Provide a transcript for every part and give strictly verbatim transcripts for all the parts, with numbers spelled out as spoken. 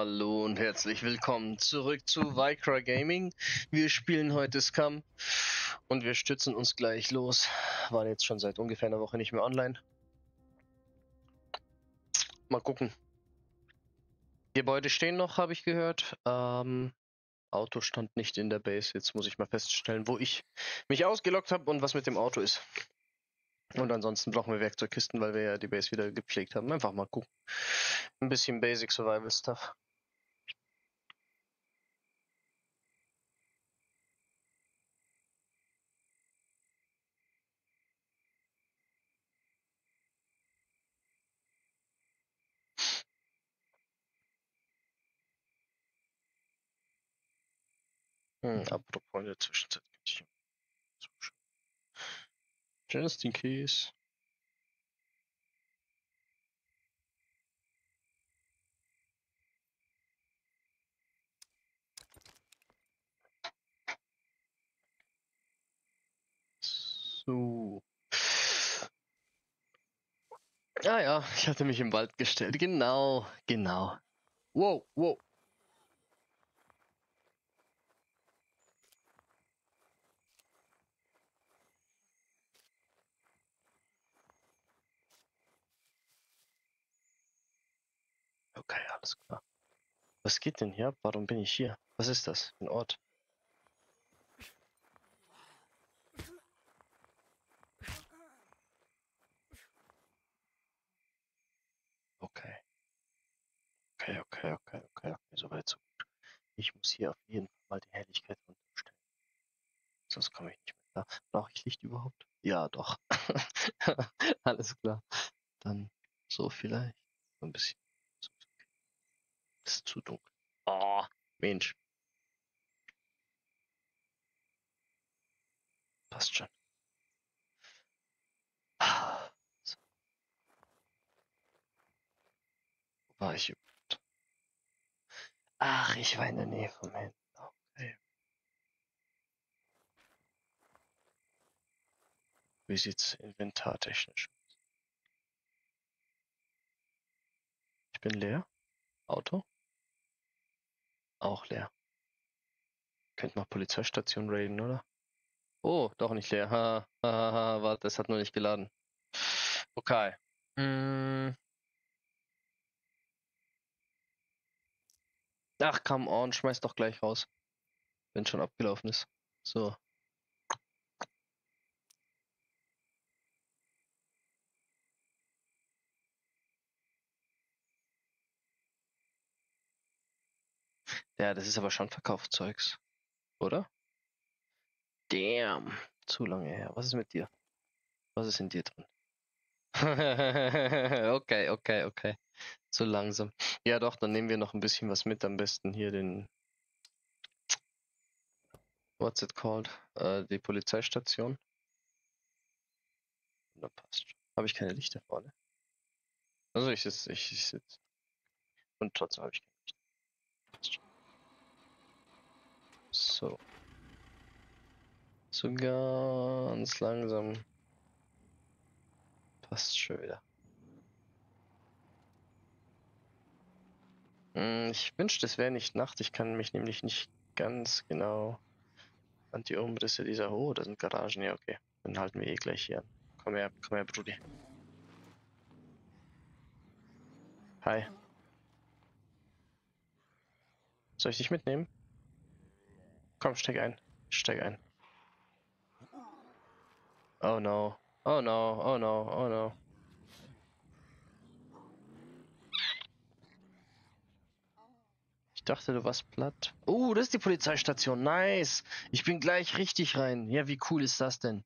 Hallo und herzlich willkommen zurück zu Vikra Gaming. Wir spielen heute Scum und wir stützen uns gleich los. Waren jetzt schon seit ungefähr einer Woche nicht mehr online. Mal gucken. Gebäude stehen noch, habe ich gehört. Ähm, Auto stand nicht in der Base. Jetzt muss ich mal feststellen, wo ich mich ausgeloggt habe und was mit dem Auto ist. Und ansonsten brauchen wir Werkzeugkisten, weil wir ja die Base wieder gepflegt haben. Einfach mal gucken. Ein bisschen Basic Survival Stuff. Hm, apropos in der Zwischenzeit kann ich zuschauen. Just in case. So. Ah ja, ich hatte mich im Wald gestellt. Genau, genau. Wow, wow. Okay, alles klar. Was geht denn hier ab? Warum bin ich hier? Was ist das? Ein Ort? Okay. Okay, okay, okay, okay, okay. Soweit so gut. Ich muss hier auf jeden Fall mal die Helligkeit runterstellen. Sonst komme ich nicht mehr klar. Brauche ich Licht überhaupt? Ja, doch. Alles klar. Dann so vielleicht. So ein bisschen. Das ist zu dunkel. Oh, Mensch. Passt schon. So, wo war ich überhaupt? Ach, ich war in der Nähe vom Händen. Okay. Wie sieht's inventartechnisch aus? Ich bin leer. Auto? Auch leer. Könnt mal Polizeistation raiden, oder? Oh, doch nicht leer. Ha, ha, ha, ha. Warte, es hat nur nicht geladen. Okay. Hm. Ach, come on, schmeiß doch gleich raus. Wenn schon abgelaufen ist. So. Ja, das ist aber schon Verkaufszeugs. Oder? Damn. Zu lange her. Was ist mit dir? Was ist in dir drin? Okay, okay, okay. Zu langsam. Ja doch, dann nehmen wir noch ein bisschen was mit. Am besten hier den... What's it called? Äh, die Polizeistation. Da passt schon. Habe ich keine Lichter vorne? Also ich sitze, ich, ich sitze. Und trotzdem habe ich kein Licht. Passt schon. So. So ganz langsam. Passt schon wieder. Hm, ich wünschte, es wäre nicht Nacht. Ich kann mich nämlich nicht ganz genau an die Umrisse dieser... Oh, da sind Garagen. Ja, okay. Dann halten wir eh gleich hier an. Komm her, komm her, Brudi. Hi. Soll ich dich mitnehmen? Komm, steig ein. Steig ein. Oh no. Oh no. Oh no. Oh no. Ich dachte, du warst platt. Oh, das ist die Polizeistation. Nice. Ich bin gleich richtig rein. Ja, wie cool ist das denn?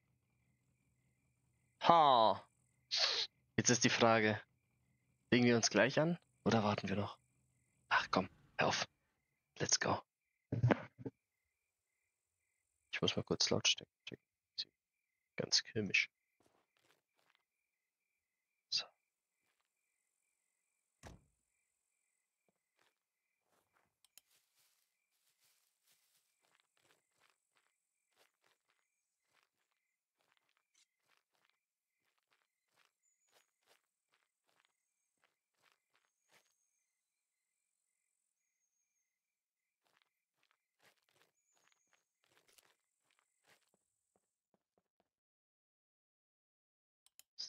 Ha. Jetzt ist die Frage. Legen wir uns gleich an? Oder warten wir noch? Ach komm, hör auf. Let's go. Ich muss mal kurz Lautstärke checken. Ganz komisch. So.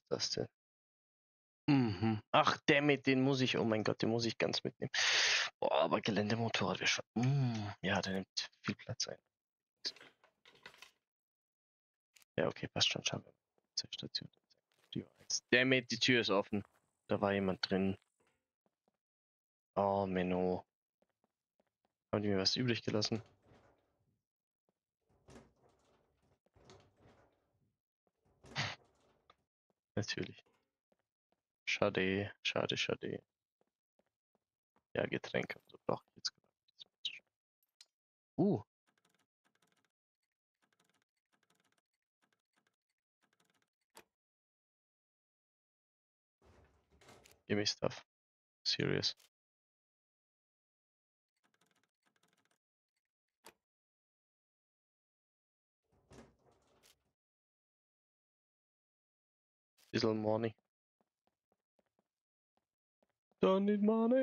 das denn? Mhm. Ach, dammit, den muss ich, oh mein Gott, den muss ich ganz mitnehmen. Boah, aber Geländemotorrad wäre schon. Mm, ja, der nimmt viel Platz ein. Ja, okay, passt schon. Schauen wir mal. Zur Station. Die eins. Dammit, die Tür ist offen. Da war jemand drin. Oh, Menno. Haben die mir was übrig gelassen? Natürlich. Schade, schade, schade. Ja, Getränke und so brauche ich jetzt gerade nicht. Uh. Gimme stuff. Serious. Little money. Don't need money.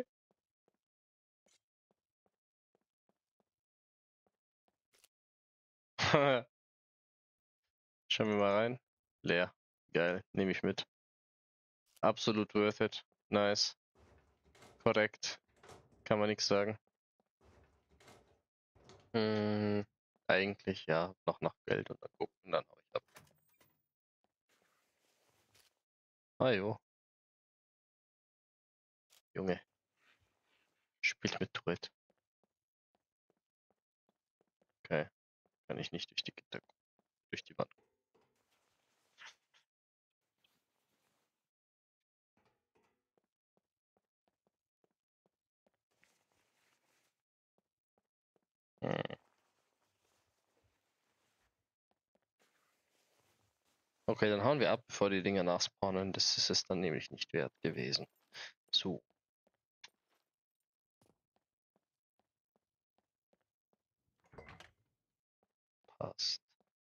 Schauen wir mal rein. Leer. Geil. Nehme ich mit. Absolut worth it. Nice. Korrekt. Kann man nichts sagen. Hm, eigentlich ja. Noch nach Geld und dann gucken, dann hau ich ab. Ah jo. Junge. Spielt mit Tourette. Okay. Kann ich nicht durch die Gitter gucken. Durch die Wand. Hm. Okay, dann hauen wir ab, bevor die Dinger nachspawnen. Das ist es dann nämlich nicht wert gewesen. So. Passt.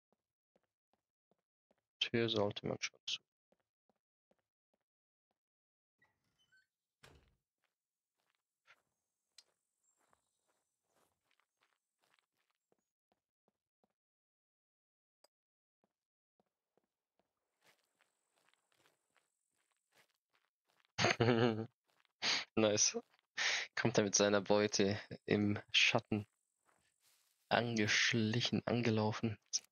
Tür sollte man schon zu. Nice. Kommt er mit seiner Beute im Schatten angeschlichen, angelaufen.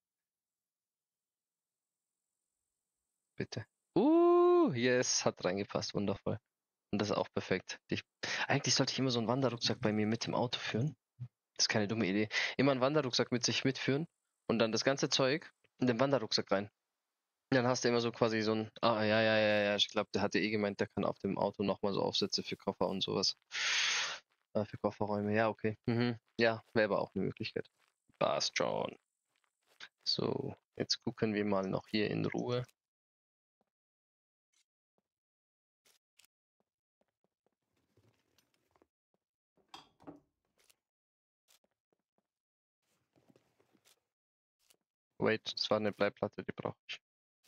Bitte. Uh, yes, hat reingepasst, wundervoll. Und das ist auch perfekt. Ich, eigentlich sollte ich immer so einen Wanderrucksack bei mir mit im Auto führen. Das ist keine dumme Idee. Immer einen Wanderrucksack mit sich mitführen und dann das ganze Zeug in den Wanderrucksack rein. Und dann hast du immer so quasi so ein, ah, ja, ja, ja, ja, ich glaube, der hatte eh gemeint, der kann auf dem Auto nochmal so Aufsätze für Koffer und sowas. Äh, für Kofferräume, ja, okay. Mhm. Ja, wäre aber auch eine Möglichkeit. Passt schon. So, jetzt gucken wir mal noch hier in Ruhe. Wait, das war eine Bleiplatte, die brauche ich.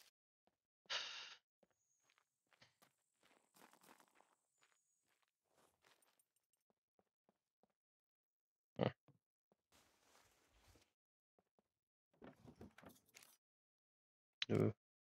Hm. Nö.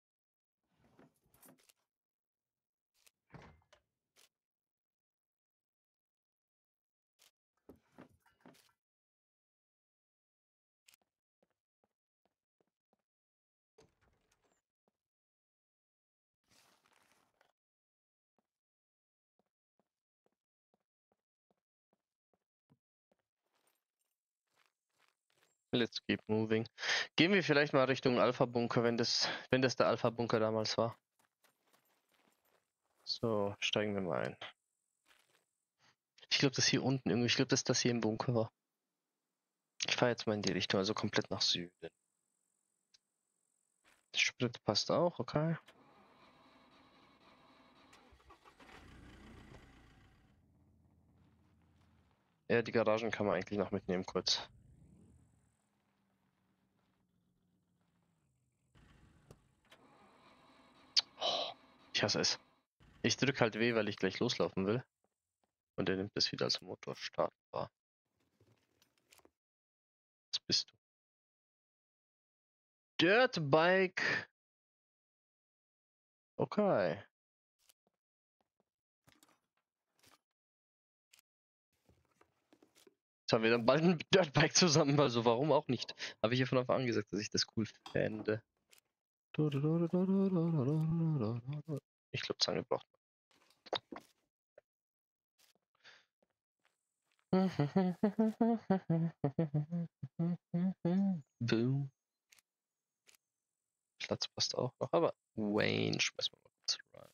Let's keep moving. Gehen wir vielleicht mal Richtung Alpha-Bunker, wenn das, wenn das der Alpha-Bunker damals war. So, steigen wir mal ein. Ich glaube, das hier unten irgendwie, ich glaube, dass das hier im Bunker war. Ich fahre jetzt mal in die Richtung, also komplett nach Süden. Der Sprit passt auch, okay. Ja, die Garagen kann man eigentlich noch mitnehmen, kurz. Oh, ich hasse es. Ich drück halt W, weil ich gleich loslaufen will. Und er nimmt das wieder als Motor startbar. Was bist du? Dirtbike Okay. Jetzt haben wir dann bald ein Dirtbike zusammen, also warum auch nicht? Habe ich ja von Anfang an gesagt, dass ich das cool fände. Ich glaube, Zange braucht man. Boom. Platz passt auch noch, aber Wayne schmeißen wir mal kurz rein.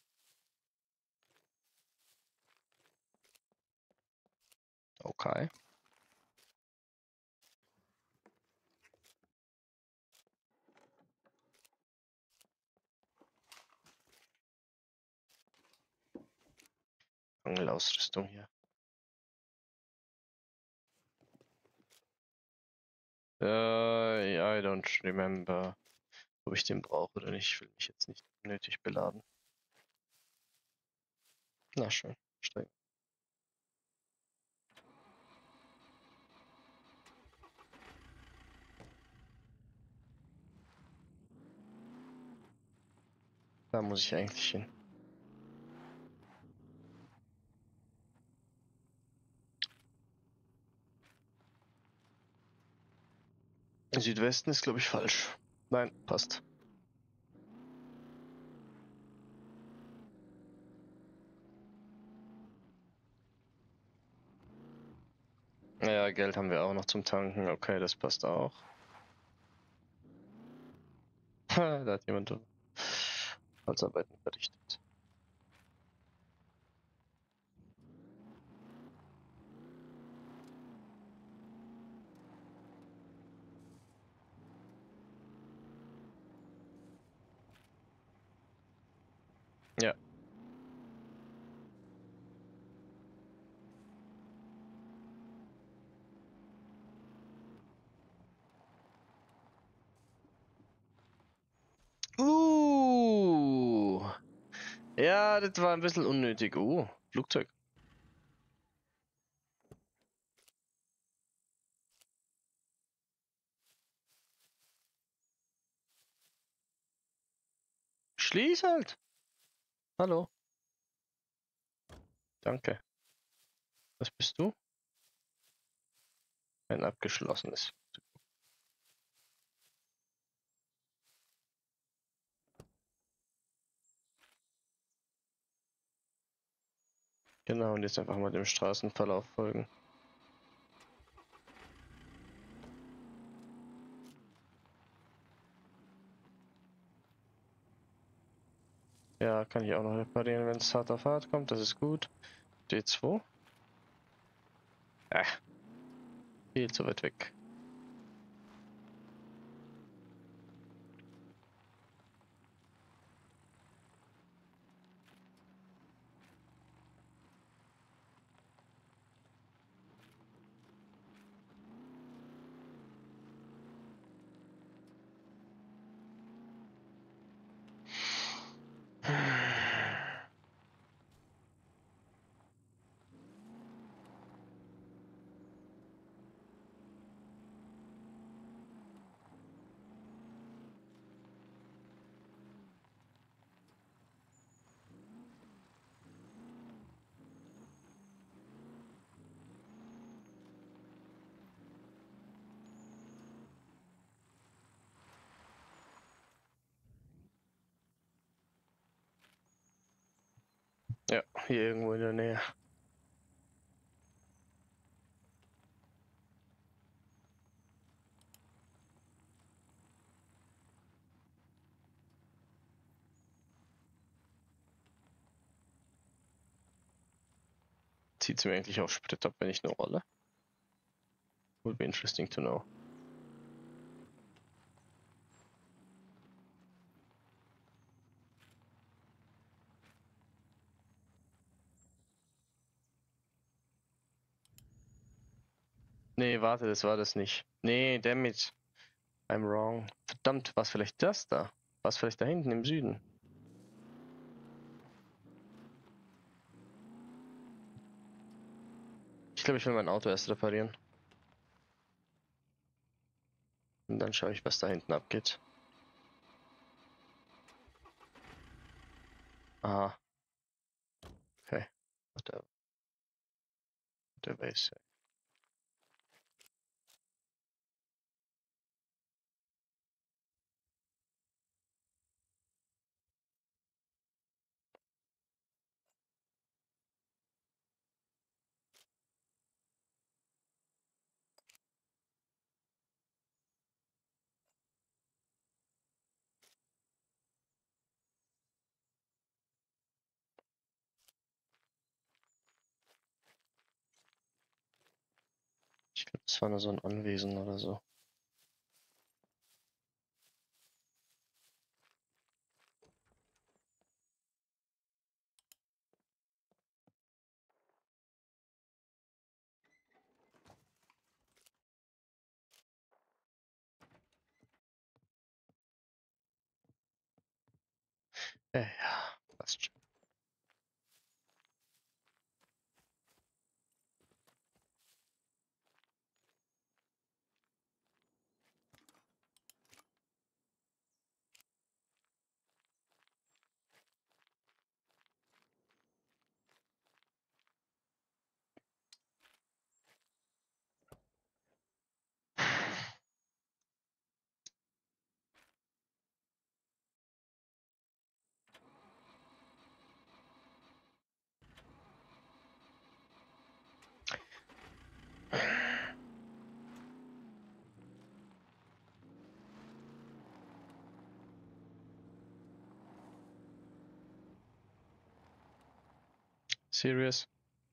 Okay. Angelausrüstung hier. Äh, I don't remember, ob ich den brauche oder nicht. Ich will mich jetzt nicht unnötig beladen. Na schön, steigen. Da muss ich eigentlich hin. Südwesten ist, glaube ich, falsch. Nein, passt. Ja, Geld haben wir auch noch zum Tanken. Okay, das passt auch. Da hat jemand Holzarbeiten verrichtet. Ja. Uh. Ja, das war ein bisschen unnötig. Uh, Flugzeug. Schließ halt. Hallo. Danke. Was bist du? Ein abgeschlossenes. Genau, und jetzt einfach mal dem Straßenverlauf folgen. Ja, kann ich auch noch reparieren, wenn es hart auf hart kommt. Das ist gut. D zwei. Äh, viel zu weit weg. Ja, hier irgendwo in der Nähe. Zieht sie mir eigentlich auch Sprit ab, wenn ich eine rolle? Would be interesting to know. Nee, warte, das war das nicht. Nee, damn it. I'm wrong. Verdammt, war es vielleicht das da? War es vielleicht da hinten im Süden? Ich glaube, ich will mein Auto erst reparieren. Und dann schaue ich, was da hinten abgeht. Aha. Okay. Der, der weiß. Ich glaube, das war nur so ein Anwesen oder so. Ja, ja, passt schon. Serious?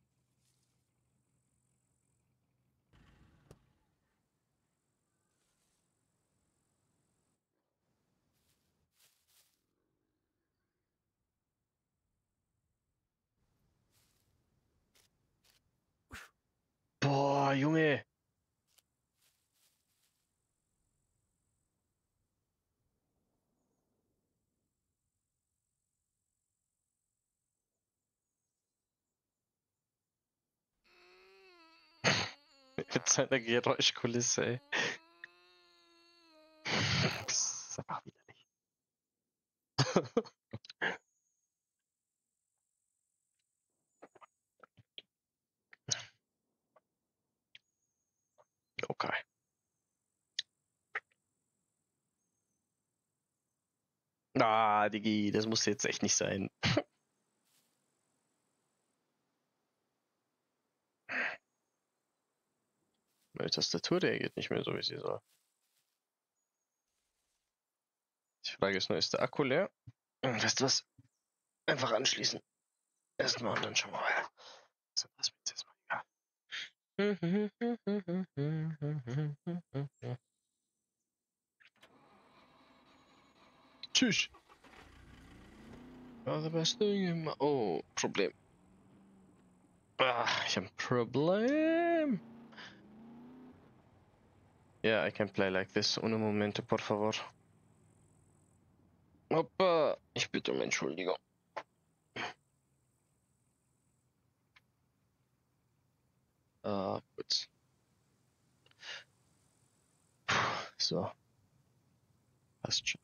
Boah, Junge! Mit seiner Geräuschkulisse, ey. Das ist einfach widerlich. Okay. Ah, Digi, das muss jetzt echt nicht sein. Meine Tastatur reagiert nicht mehr so, wie sie soll. Die Frage ist nur, ist der Akku leer? Weißt du was? Einfach anschließen. Erstmal und dann schauen wir mal. So, das wird jetzt mal egal. Tschüss. All the best thing in my... Oh, Problem. Ah, ich habe ein Problem. Yeah, I can play like this. Ohne Momente, por favor. Hoppa. Ich bitte um Entschuldigung. Ah, gut. Puh, so. Passt schon.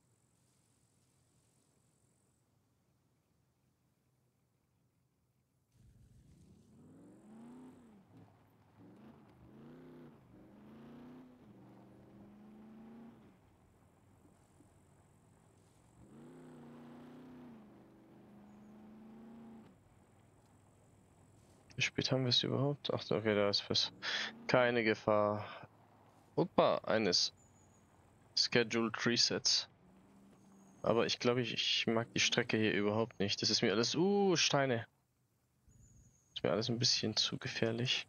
Wie spät haben wir es überhaupt? Ach, okay, da ist was. Keine Gefahr. Opa, eines Scheduled Resets. Aber ich glaube, ich, ich mag die Strecke hier überhaupt nicht. Das ist mir alles... Uh, Steine. Ist mir alles ein bisschen zu gefährlich.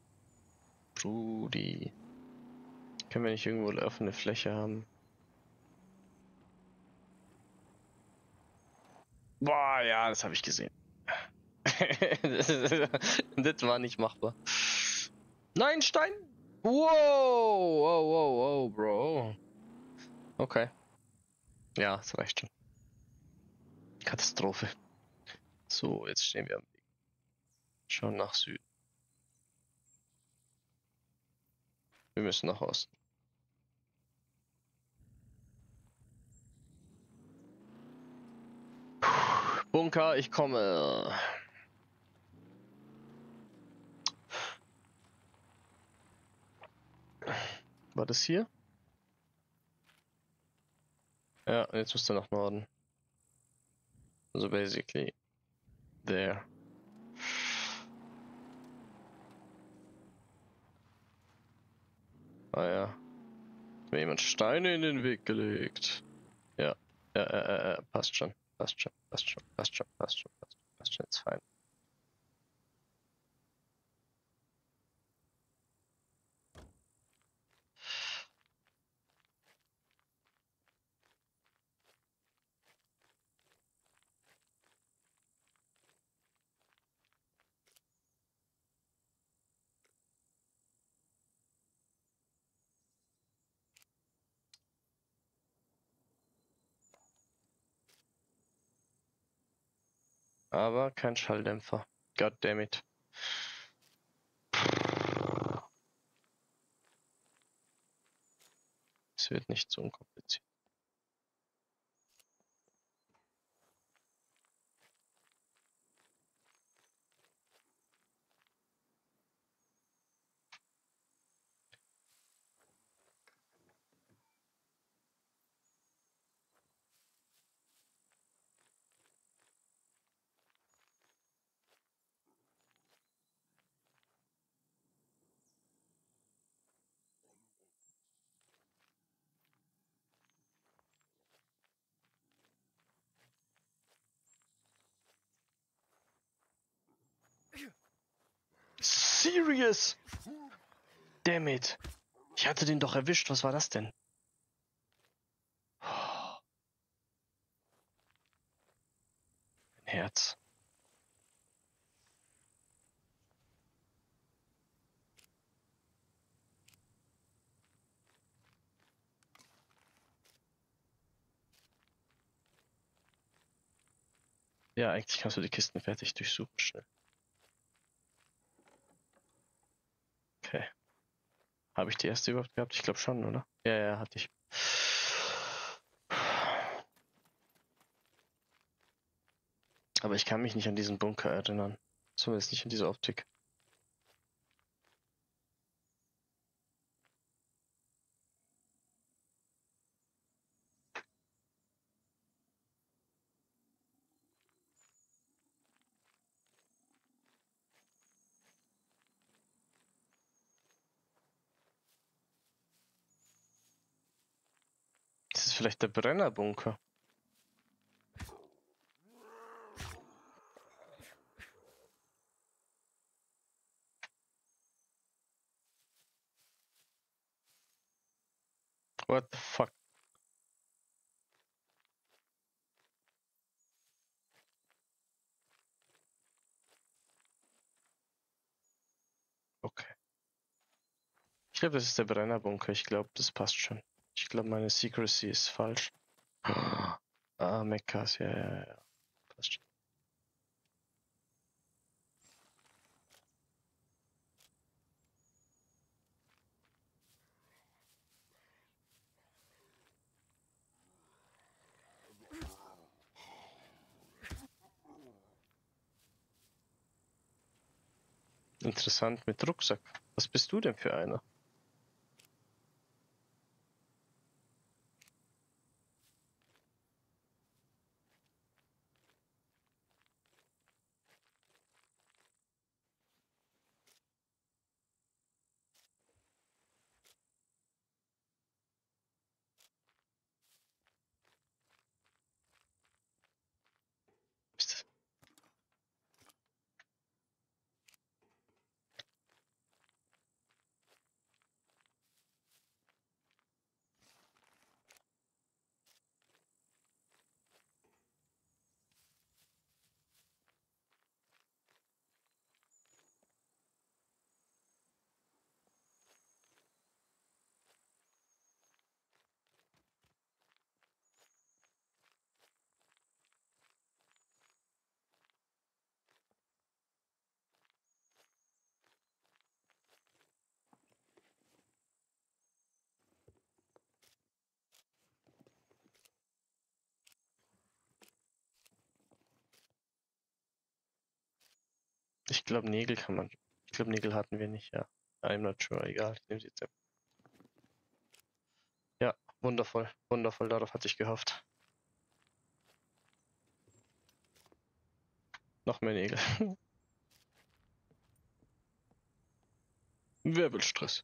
Brudi. Können wir nicht irgendwo eine offene Fläche haben? Boah, ja, das habe ich gesehen. Das war nicht machbar. Nein, Stein! Wow! Wow, wow, wow, Bro. Okay. Ja, das reicht schon. Katastrophe. So, jetzt stehen wir am Weg. Schauen nach Süden. Wir müssen nach Osten. Puh, Bunker. Bunker, ich komme. War das hier? Ja, jetzt müsst ihr nach Norden. Also basically there. Ah ja. Hat mir jemand Steine in den Weg gelegt. Ja. Ja, ja, ja, ja. Passt schon. Passt schon. Passt schon. Passt schon. Passt schon. Passt schon. Passt schon. Ist fein. Aber kein Schalldämpfer. God damn it. Es wird nicht so unkompliziert. Serious? Damn it. Ich hatte den doch erwischt. Was war das denn? Ein Herz. Ja, eigentlich kannst du die Kisten fertig durchsuchen, schnell. Okay. Habe ich die erste überhaupt gehabt? Ich glaube schon, oder? Ja, ja, hatte ich. Aber ich kann mich nicht an diesen Bunker erinnern. Zumindest nicht an diese Optik. Das ist vielleicht der Brennerbunker. What the fuck? Okay. Ich glaube, das ist der Brennerbunker. Ich glaube, das passt schon. Ich glaube, meine Secrecy ist falsch. Ah, Mechas, ja, ja, ja. Passt schon. Interessant mit Rucksack. Was bist du denn für einer? Ist das Ich glaube, Nägel kann man. Ich glaube, Nägel hatten wir nicht, ja. I'm not sure, egal. Ich nehme sie jetzt. Ja, wundervoll. Wundervoll, darauf hatte ich gehofft. Noch mehr Nägel. Wer will Stress?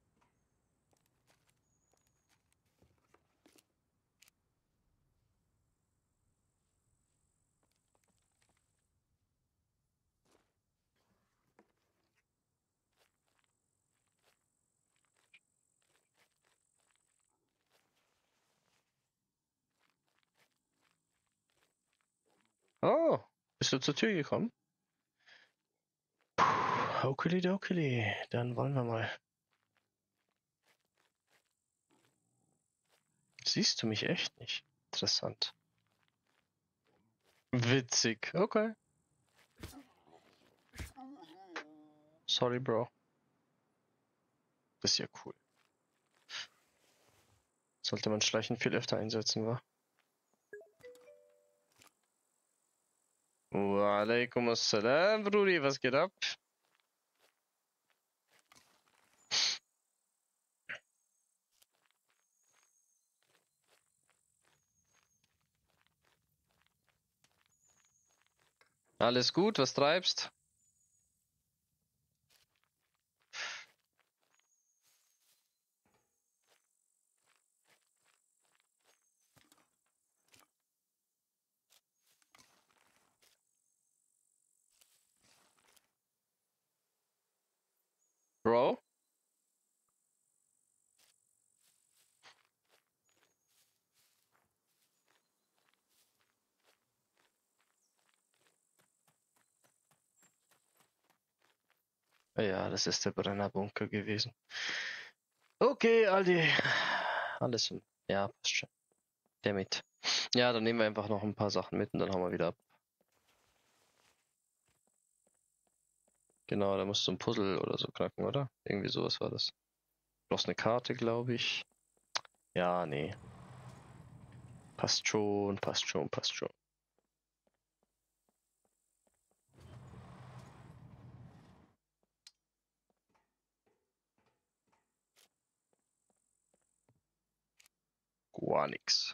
Oh, bist du zur Tür gekommen? Okidoki, dann wollen wir mal. Siehst du mich echt nicht? Interessant. Witzig, okay. Sorry, Bro. Das ist ja cool. Sollte man Schleichen viel öfter einsetzen, wa? Walaikum assalam, Brudi, was geht ab? Alles gut, was treibst? Bro? Ja, das ist der Brennerbunker gewesen. Okay, Aldi. Alles im. Ja, passt schon. Damit. Ja, dann nehmen wir einfach noch ein paar Sachen mit und dann hauen wir wieder ab. Genau, da musst du ein Puzzle oder so knacken, oder? Irgendwie sowas war das. Du brauchst eine Karte, glaube ich. Ja, nee. Passt schon, passt schon, passt schon. Gar nix.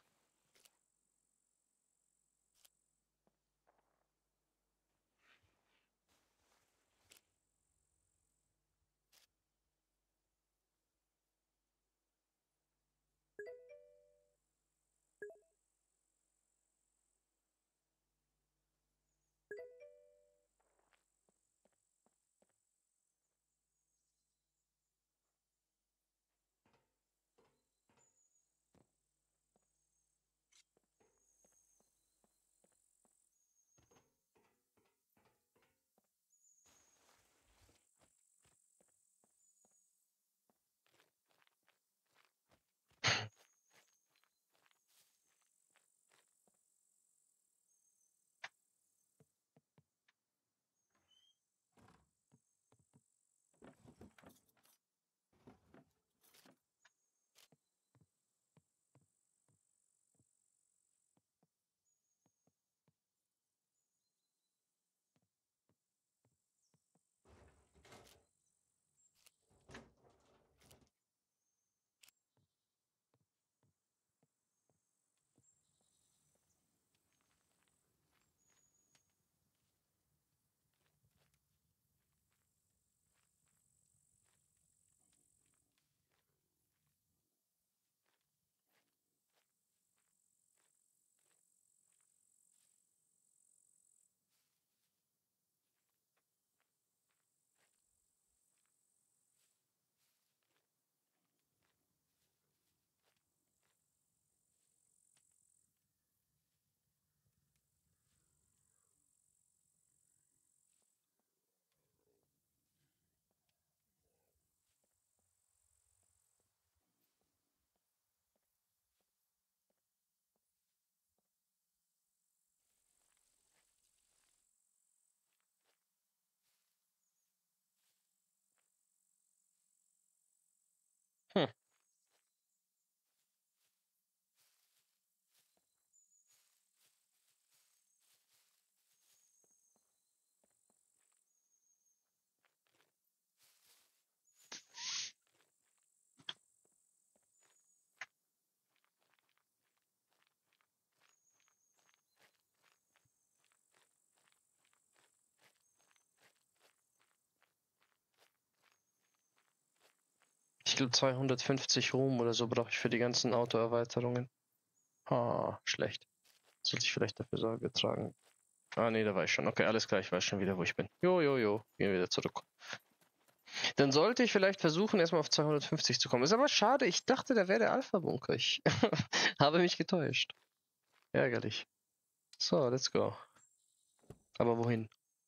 Ich glaube zweihundertfünfzig Ruhm oder so brauche ich für die ganzen Autoerweiterungen. Ah, schlecht. Sollte ich vielleicht dafür Sorge tragen. Ah, nee, da war ich schon. Okay, alles klar, ich weiß schon wieder, wo ich bin. Jo, jo, jo, gehen wir wieder zurück. Dann sollte ich vielleicht versuchen, erstmal auf zweihundertfünfzig zu kommen. Ist aber schade, ich dachte, da wäre der Alpha-Bunker. Ich habe mich getäuscht. Ärgerlich. So, let's go. Aber wohin?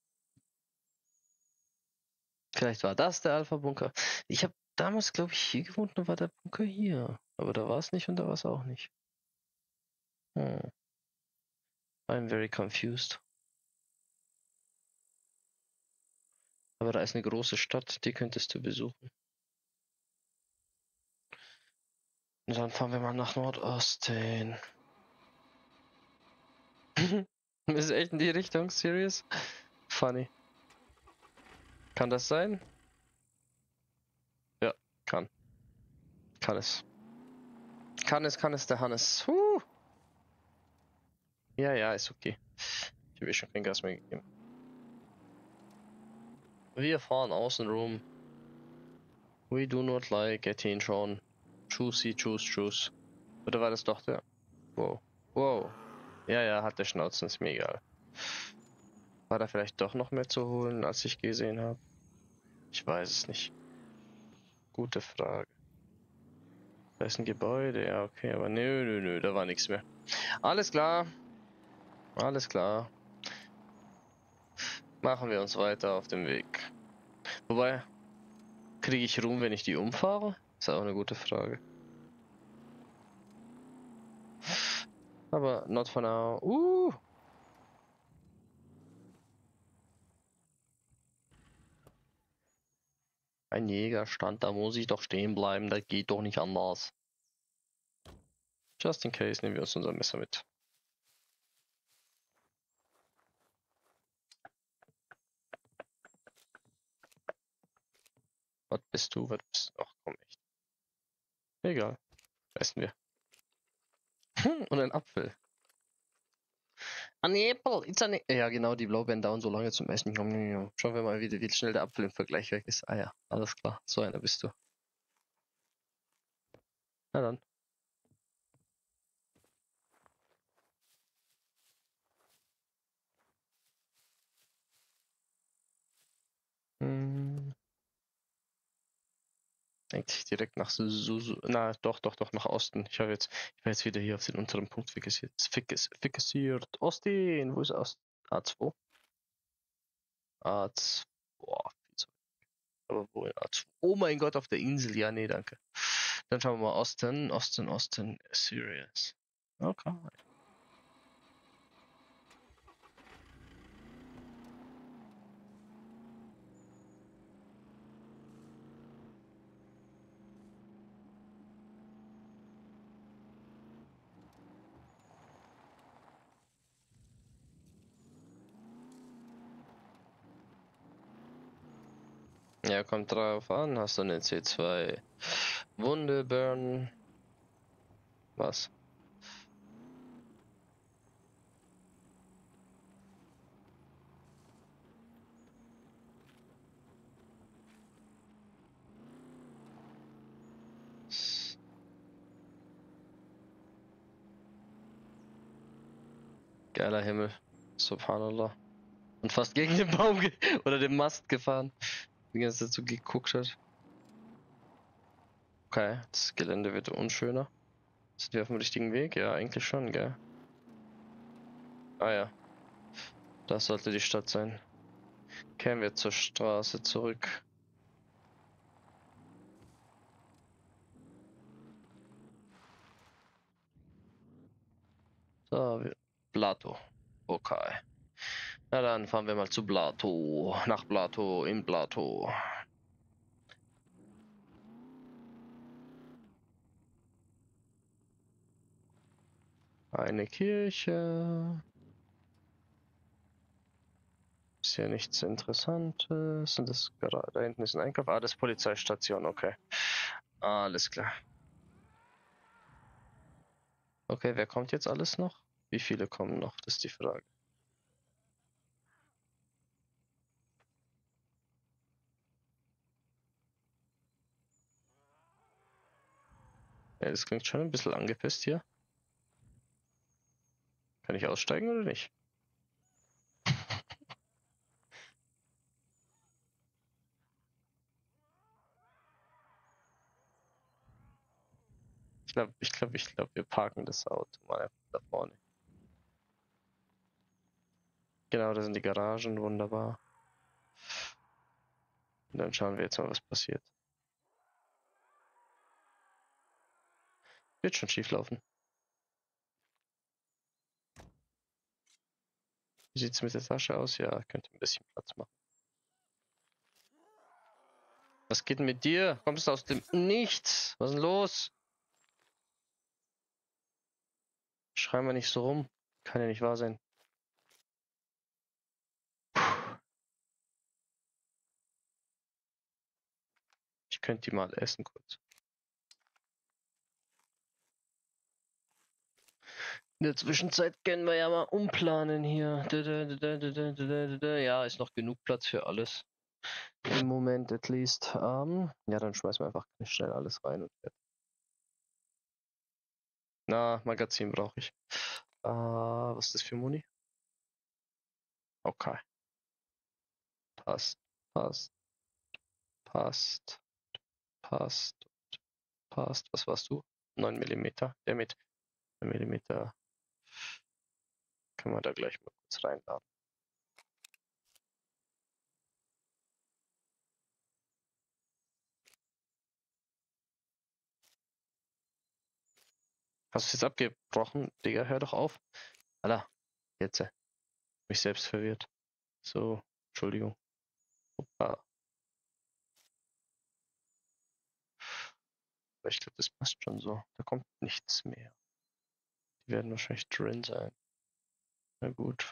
Vielleicht war das der Alpha-Bunker. Ich habe damals, glaube ich, hier gewohnt, dann war der Bunker hier. Aber da war es nicht und da war es auch nicht. Hm. I'm very confused. Aber da ist eine große Stadt, die könntest du besuchen. Und dann fahren wir mal nach Nordosten. Ist echt in die Richtung, serious? Funny. Kann das sein? Ja, kann. Kann es. Kann es, kann es, der Hannes. Huh. Ja, ja, ist okay. Ich habe eh schon kein Gas mehr gegeben. Wir fahren außen rum. We do not like getting shown. Juicy, juice, juice. Oder war das doch der? Wow. Wow. Ja, ja, hat der Schnauzen, ist mir egal. War da vielleicht doch noch mehr zu holen, als ich gesehen habe? Ich weiß es nicht. Gute Frage. Da ist ein Gebäude, ja, okay, aber nö, nö, nö, da war nichts mehr. Alles klar. Alles klar. Machen wir uns weiter auf dem Weg. Wobei, kriege ich Ruhm, wenn ich die umfahre? Ist auch eine gute Frage. Aber not for now. Uh! Ein Jäger stand, da muss ich doch stehen bleiben, das geht doch nicht anders. Just in case nehmen wir uns unser Messer mit. Was bist du? Was bist du? Ach komm, echt. Egal. Essen wir. Und ein Apfel. An Apple, it's an Ja, genau, die Blaubeeren dauern so lange zum Essen. Schauen wir mal, wie, wie schnell der Apfel im Vergleich weg ist. Ah ja, alles klar. So einer bist du. Na dann. Hm. Eigentlich direkt nach Susu. Na, doch, doch, doch, nach Osten. Ich habe jetzt, ich war jetzt wieder hier auf den unteren Punkt fixiert. Fixiert. Osten, wo ist Ost? A zwei? A zwei. Boah, viel zu weit. Aber wo in A zwei? Oh mein Gott, auf der Insel. Ja, nee, danke. Dann schauen wir mal Osten, Osten, Osten. Serious. Okay. Ja, kommt drauf an. Hast du eine C zwei? Wunde, Burn. Was? Geiler Himmel. Subhanallah. Und fast gegen den Baum oder den Mast gefahren. Die ganze Zeit so geguckt hat. Okay, das Gelände wird unschöner. Sind wir auf dem richtigen Weg? Ja, eigentlich schon, gell? Ah ja. Das sollte die Stadt sein. Kehren wir zur Straße zurück. So, wir Blato. Okay. Na dann fahren wir mal zu Blato. Nach Blato, in Blato. Eine Kirche. Ist ja nichts Interessantes. Und das gerade da hinten ist ein Einkauf. Ah, das ist Polizeistation, okay. Alles klar. Okay, wer kommt jetzt alles noch? Wie viele kommen noch? Das ist die Frage. Ja, das klingt schon ein bisschen angepisst hier. Kann ich aussteigen oder nicht? Ich glaube, ich glaube, ich glaube, wir parken das Auto mal da vorne. Genau, da sind die Garagen, wunderbar. Und dann schauen wir jetzt mal, was passiert. Wird schon schief laufen. Wie sieht's mit der Tasche aus? Ja, könnte ein bisschen Platz machen. Was geht denn mit dir? Kommst du aus dem Nichts? Was ist denn los? Schrei mal nicht so rum. Kann ja nicht wahr sein. Ich könnte die mal essen kurz. In der Zwischenzeit können wir ja mal umplanen hier. Ja, ist noch genug Platz für alles. Im Moment at least. Um, ja, dann schmeißen wir einfach schnell alles rein und fertig. Na, Magazin brauche ich. Uh, was ist das für Muni? Okay. Passt, passt, passt, passt, passt. Was warst du? neun Millimeter. Der mit neun Millimeter können wir da gleich mal kurz reinladen. Hast du es jetzt abgebrochen? Digga, hör doch auf. Alter, jetzt. Äh, mich selbst verwirrt. So, Entschuldigung. Opa. Aber ich glaube, das passt schon so. Da kommt nichts mehr. Die werden wahrscheinlich drin sein. Na gut.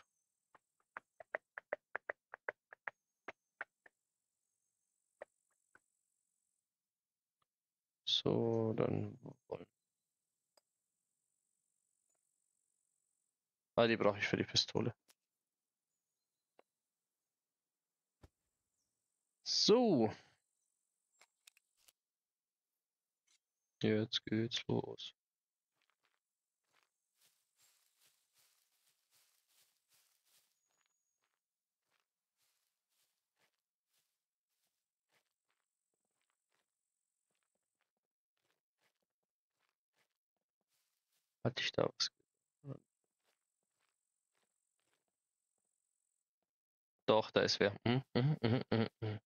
So, dann wollen. Ah, die brauche ich für die Pistole. So. Jetzt geht's los. Hatte ich da was? Doch, da ist wer. Mhm, mhm, mhm, mhm, mhm.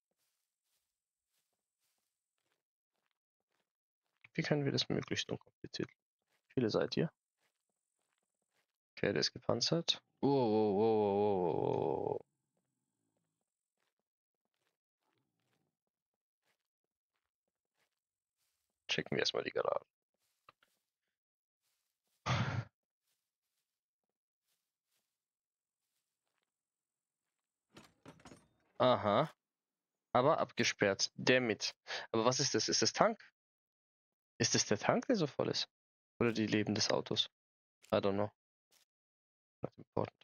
Wie können wir das möglichst unkompliziert? Wie viele seid ihr? Okay, der ist gepanzert. Wow, wow, wow, wow, wow, wow. Checken wir erstmal die Garage. Aha. Aber abgesperrt. Damit. Aber was ist das? Ist das Tank? Ist das der Tank, der so voll ist? Oder die Leben des Autos? I don't know. Not important.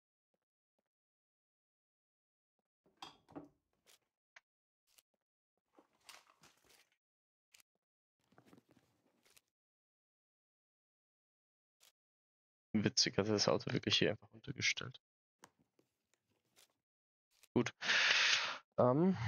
Witzig, hat er das Auto wirklich hier einfach untergestellt. Gut. Ähm.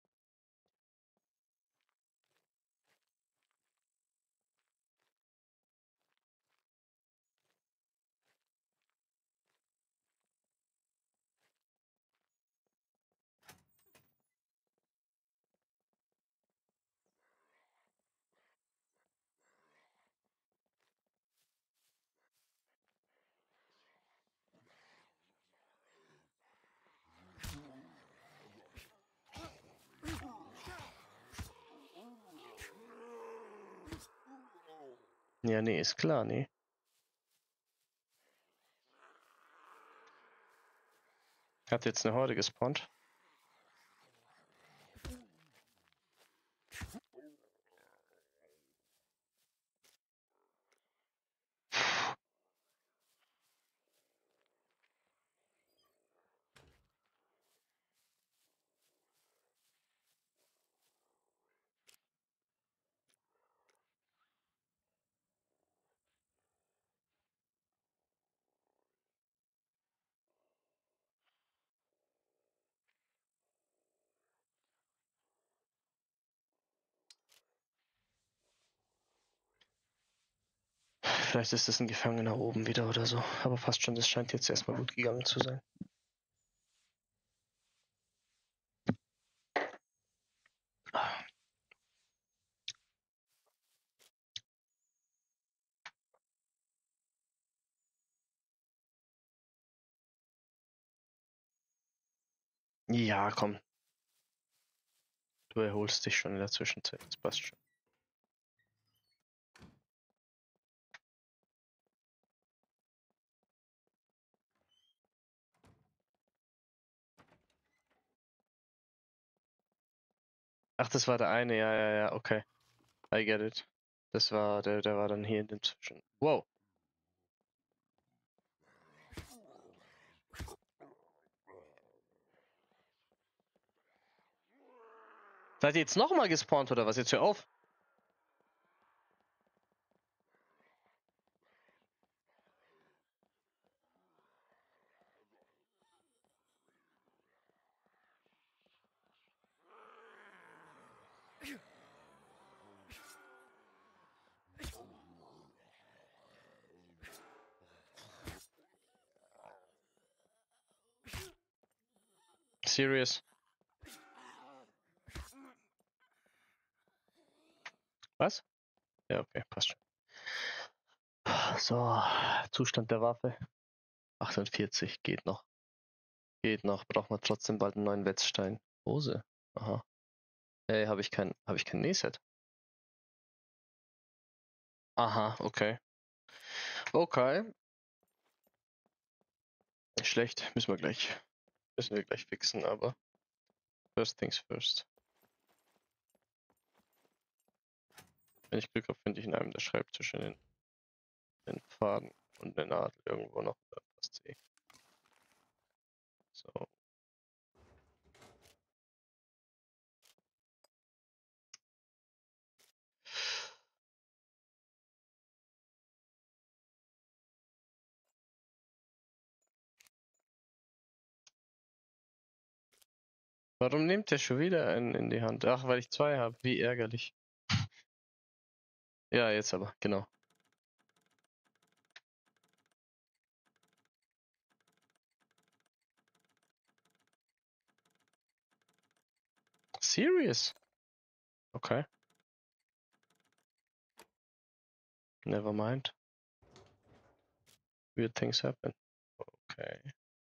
Ja, nee, ist klar, nee. Hat jetzt eine Horde gespawnt. Vielleicht ist es ein Gefangener oben wieder oder so. Aber fast schon, das scheint jetzt erstmal gut gegangen zu sein. Ja, komm. Du erholst dich schon in der Zwischenzeit. Das passt schon. Ach, das war der eine. Ja, ja, ja. Okay. I get it. Das war der, der war dann hier in dem Zwischen. Wow. Seid ihr jetzt nochmal gespawnt oder was? Jetzt hör auf. Serious. Was? Ja, okay, passt schon. So, Zustand der Waffe. achtundvierzig, geht noch. Geht noch, braucht man trotzdem bald einen neuen Wetzstein. Hose. Aha. Ey, habe ich kein, habe ich kein Nähset. Aha, okay. Okay. Nicht schlecht. Müssen wir gleich, müssen wir gleich fixen, aber first things first. Wenn ich Glück habe, finde ich in einem der Schreibtische einen, einen Faden und eine Nadel irgendwo noch. Da passt eh. So. Warum nimmt der schon wieder einen in die Hand? Ach, weil ich zwei habe. Wie ärgerlich. Ja, jetzt aber, genau. Serious? Okay. Never mind. Weird things happen. Okay.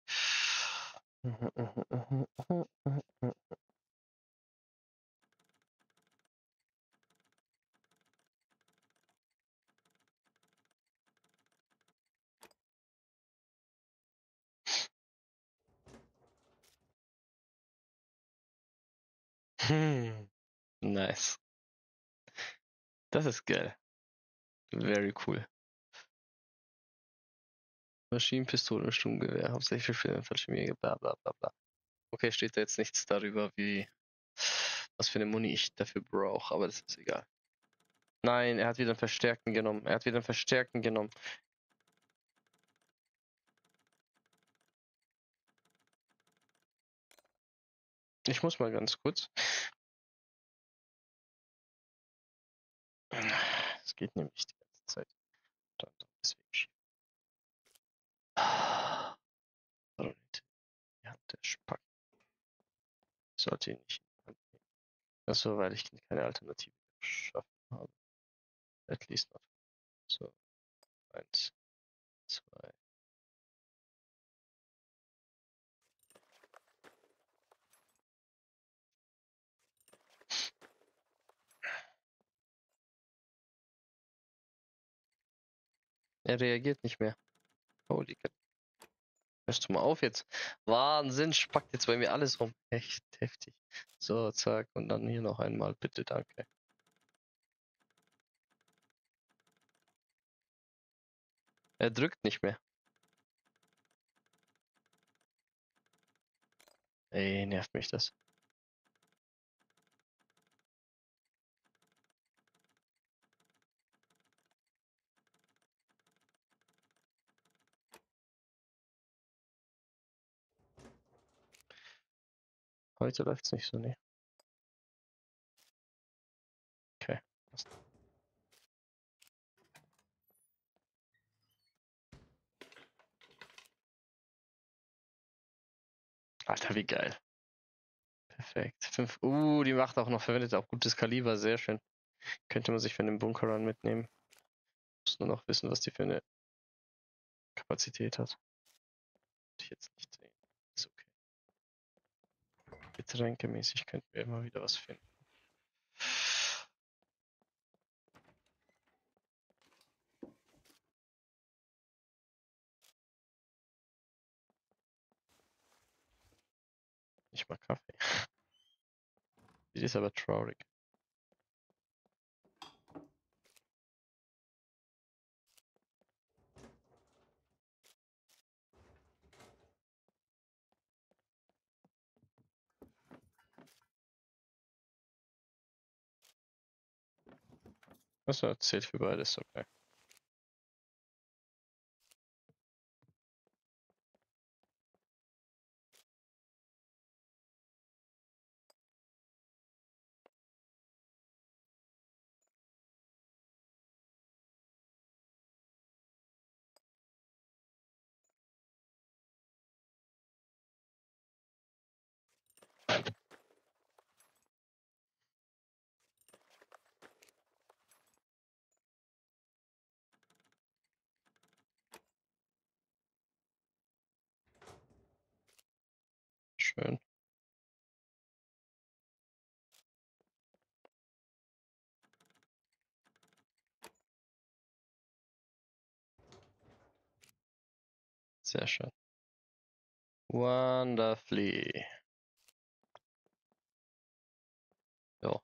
Hm. Nice. Das ist geil. Very cool. Maschinenpistole und Sturmgewehr, hauptsächlich für Fallschirmjäger, bla bla bla bla. Okay, steht da jetzt nichts darüber, wie was für eine Muni ich dafür brauche, aber das ist egal. Nein, er hat wieder einen Verstärkten genommen. Er hat wieder einen Verstärkten genommen. Ich muss mal ganz kurz. Es geht nämlich die ganze Zeit. Deswegen schief. Warum nicht? Ja, der Spack. Ich sollte ihn nicht in die Hand nehmen. Achso, weil ich keine Alternative geschaffen habe. At least not. So, eins, zwei. Er reagiert nicht mehr. Holy God. Hörst du mal auf jetzt? Wahnsinn, spackt jetzt bei mir alles rum. Echt heftig. So, zack. Und dann hier noch einmal, bitte, danke. Er drückt nicht mehr. Ey, nervt mich das. Heute läuft's nicht so, ne? Okay. Passt. Alter, wie geil. Perfekt. Fünf. Uh, die macht auch noch, verwendet auch gutes Kaliber, sehr schön. Könnte man sich für einen Bunker-Run mitnehmen. Muss nur noch wissen, was die für eine Kapazität hat. Ich jetzt nicht sehen. Ist okay. Getränkemäßig könnten wir immer wieder was finden. Nicht mal Kaffee. Die ist aber traurig. Achso, zählt für beides, okay. Schön. Sehr schön. Wonderfully. Ja.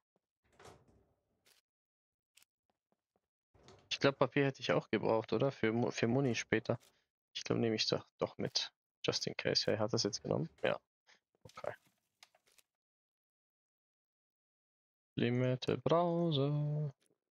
Ich glaube, Papier hätte ich auch gebraucht, oder? Für, für Muni später. Ich glaube, nehme ich doch, doch mit. Just in case. Hey, hat das jetzt genommen? Ja. Okay. Limette Browser.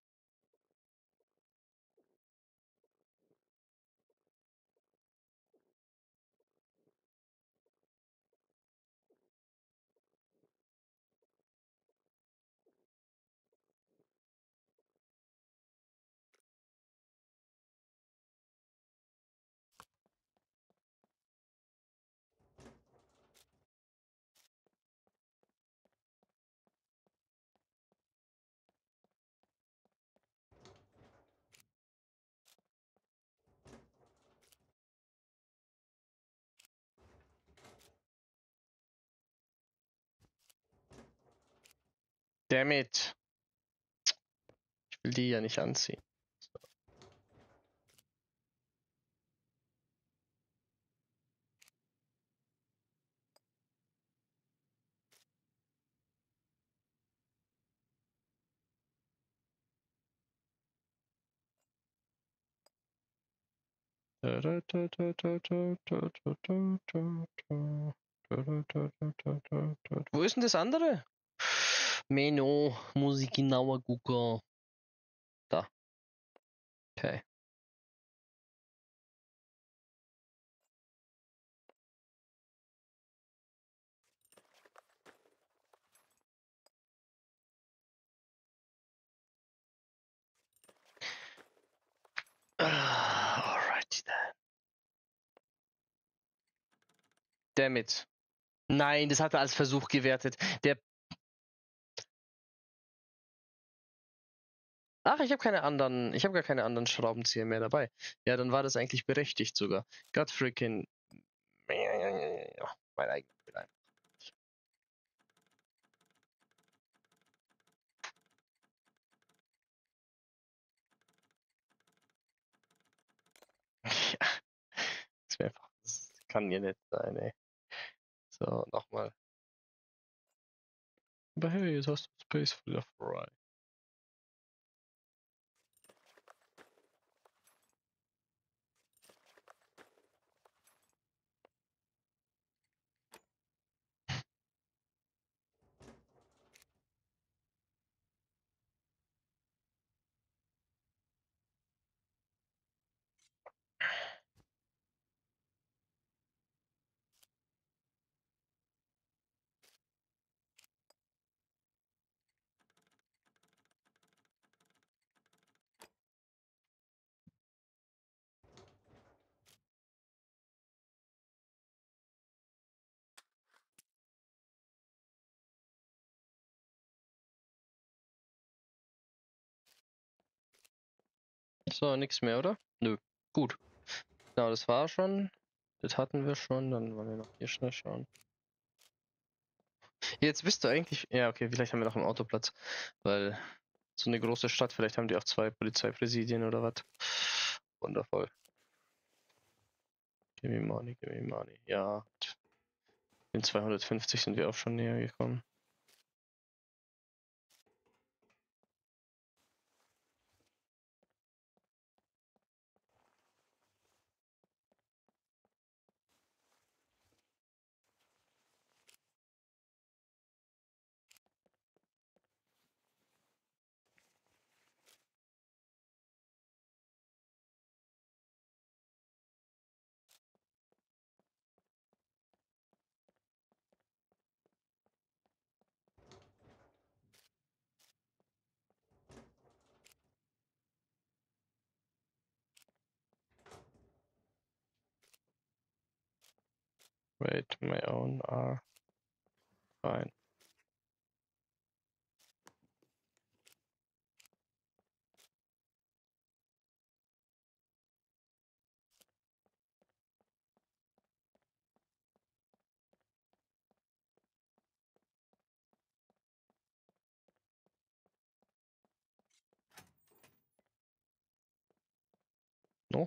Damn it. Ich will die ja nicht anziehen. Wo ist denn das andere? Menno, muss ich genauer gucken. Da. Okay. Ah, alrighty then. Damn it. Nein, das hat er als Versuch gewertet. Der. Ach, ich habe keine anderen, ich habe gar keine anderen Schraubenzieher mehr dabei. Ja, dann war das eigentlich berechtigt sogar. God freaking. Mein eigener Fehler. Ja. Das wäre einfach. Das kann ja nicht sein, ey. So, nochmal. Aber hey, jetzt hast du Space for the Fry. So, nichts mehr, oder? Nö. Gut. Genau, das war schon. Das hatten wir schon. Dann wollen wir noch hier schnell schauen. Jetzt bist du eigentlich. Ja, okay, vielleicht haben wir noch einen Autoplatz. Weil so eine große Stadt, vielleicht haben die auch zwei Polizeipräsidien oder was. Wundervoll. Give me money, give me money. Ja. In zweihundertfünfzig sind wir auch schon näher gekommen. Wait, my own are fine. No?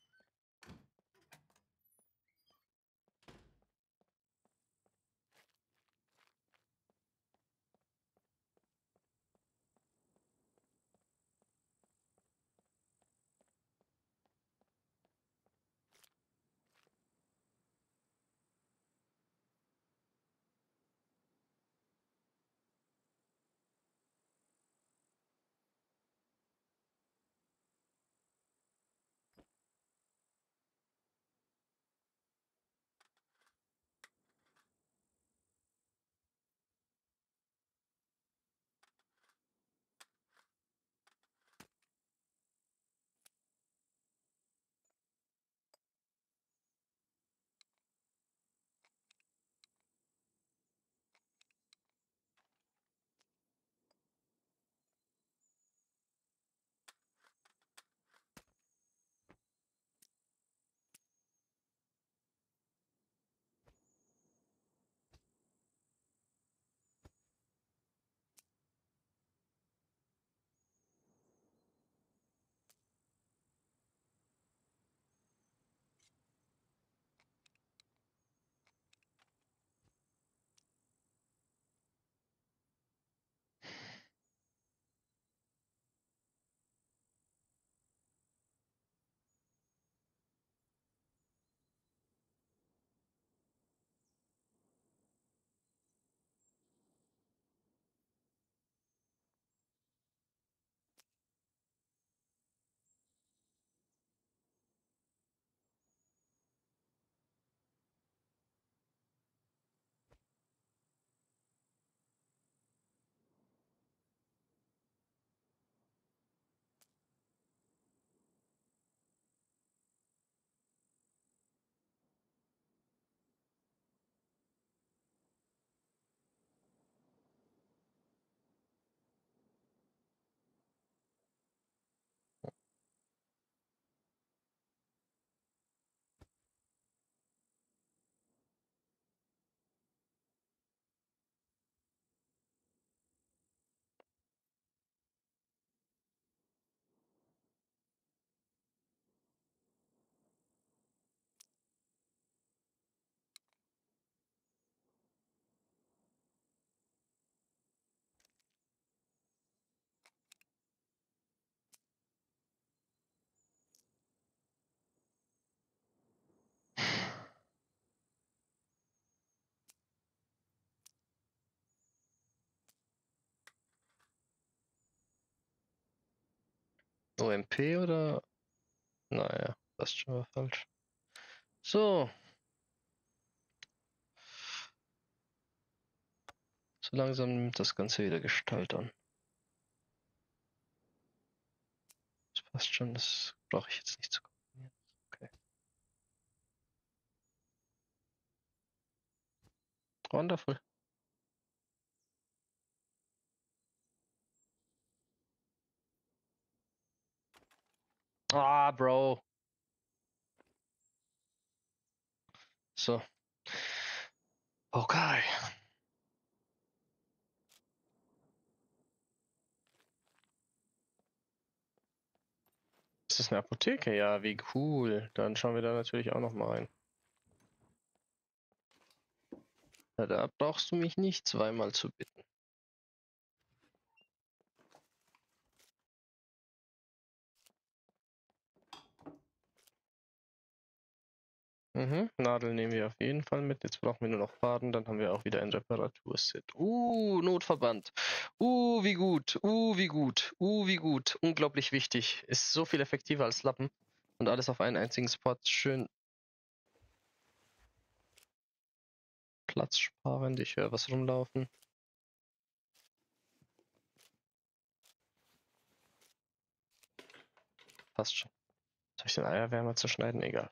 O M P oder? Naja, das ist schon mal falsch. So. So langsam nimmt das Ganze wieder Gestalt an. Das passt schon, das brauche ich jetzt nicht zu kombinieren. Okay. Wonderful. Ah, Bro. So. Okay. Ist das eine Apotheke? Ja, wie cool. Dann schauen wir da natürlich auch noch mal rein. Ja, da brauchst du mich nicht zweimal zu bitten. Mhm, Nadel nehmen wir auf jeden Fall mit. Jetzt brauchen wir nur noch Faden, dann haben wir auch wieder ein Reparaturset. Uh, Notverband. Uh, wie gut. Uh, wie gut. Uh, wie gut. Unglaublich wichtig. Ist so viel effektiver als Lappen. Und alles auf einen einzigen Spot. Schön platzsparend. Ich höre was rumlaufen. Passt schon. Soll ich den Eierwärmer zerschneiden? Egal.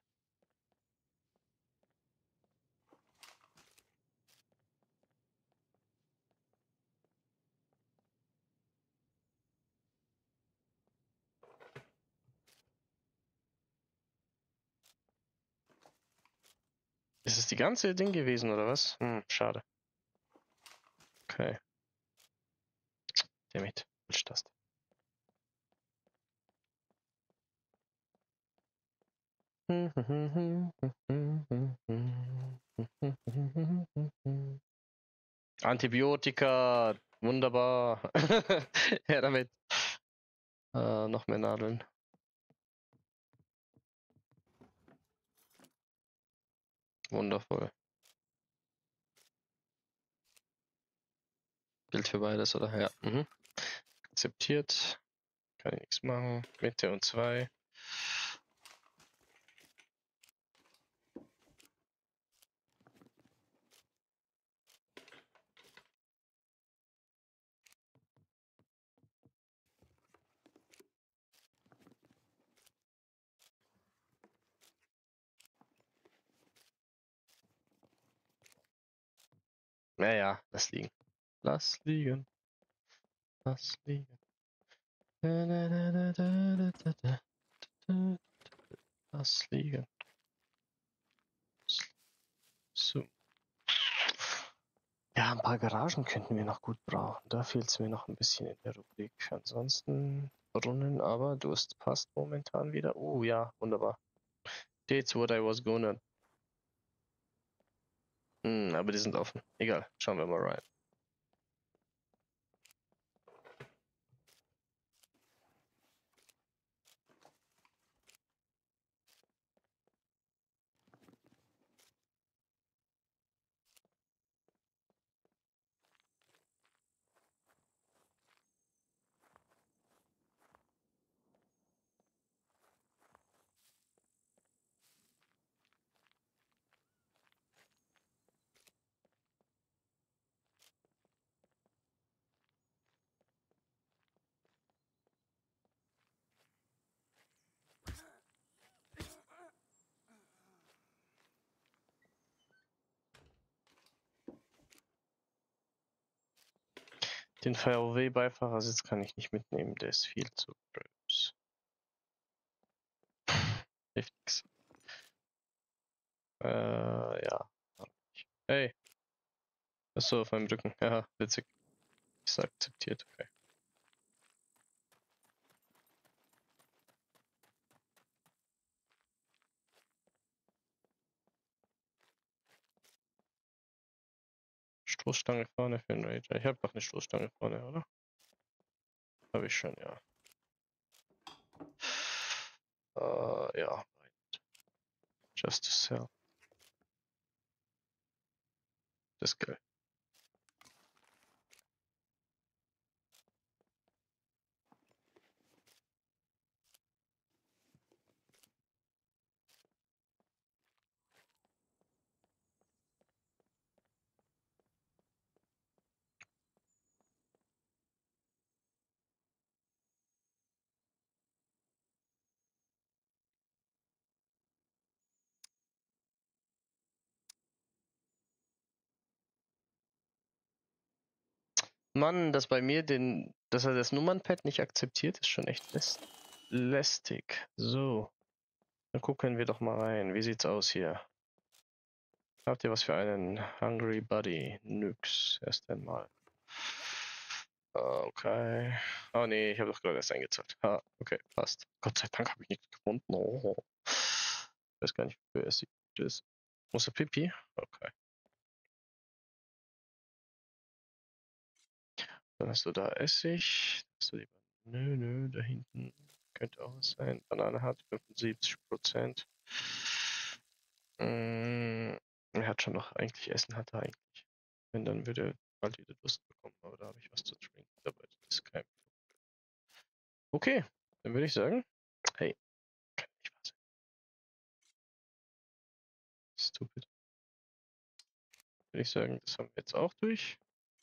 Ist es die ganze Ding gewesen, oder was? Hm, schade. Okay. Dammit. Falsch-Taste. Antibiotika. Wunderbar. Her damit. Äh, noch mehr Nadeln. Wundervoll. Gilt für beides, oder? Ja. Mhm. Akzeptiert. Kann ich nichts machen. Mitte und zwei. Naja, lass liegen. Lass liegen. Lass liegen. Lass liegen. So. Ja, ein paar Garagen könnten wir noch gut brauchen. Da fehlt es mir noch ein bisschen in der Rubrik. Ansonsten Brunnen, aber Durst passt momentan wieder. Oh ja, wunderbar. That's what I was gonna. Hm, aber die sind offen. Egal, schauen wir mal rein. Den V W-Beifahrersitz kann ich nicht mitnehmen, der ist viel zu groß. Hilft nix. Äh, ja. Hey. Achso, auf meinem Rücken. Ja, witzig. Ist akzeptiert, okay. Stoßstange vorne für den Rager. Ich habe doch eine Stoßstange vorne, oder? Habe ich schon, ja. Äh, ja. Just to sell. Das ist geil. Mann, dass bei mir den, dass er das Nummernpad nicht akzeptiert, ist schon echt Mist. lästig. So. Dann gucken wir doch mal rein. Wie sieht's aus hier? Habt ihr was für einen Hungry Buddy? Nix. Erst einmal. Okay. Oh nee, ich habe doch gerade erst eingezahlt. Ah, okay, passt. Gott sei Dank habe ich nichts gefunden. Oh. Ich weiß gar nicht, wer es ist. Muss er Pipi? Okay. Dann hast du da Essig. Hast du die Nö, nö, da hinten könnte auch was sein. Banane hat fünfundsiebzig Prozent. Mm, er hat schon noch eigentlich Essen, hat er eigentlich. Wenn, dann würde er bald wieder Durst bekommen, aber da habe ich was zu trinken dabei. Das ist kein Problem. Okay, dann würde ich sagen, hey, kann nicht wahr sein. Stupid. Würde ich sagen, das haben wir jetzt auch durch.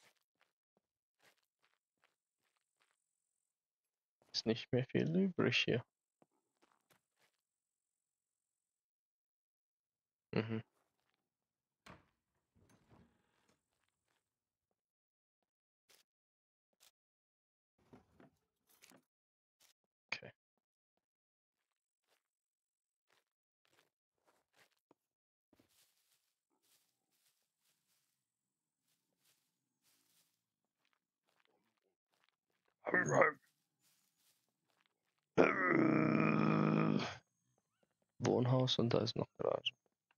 Ist nicht mehr viel übrig hier. Mhm. Okay. Wohnhaus und da ist noch Garage.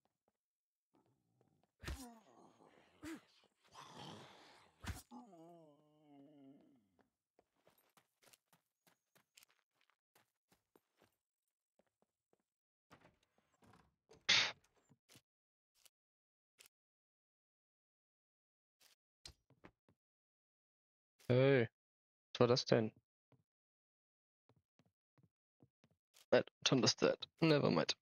Hey, was war das denn? I don't understand. Never mind.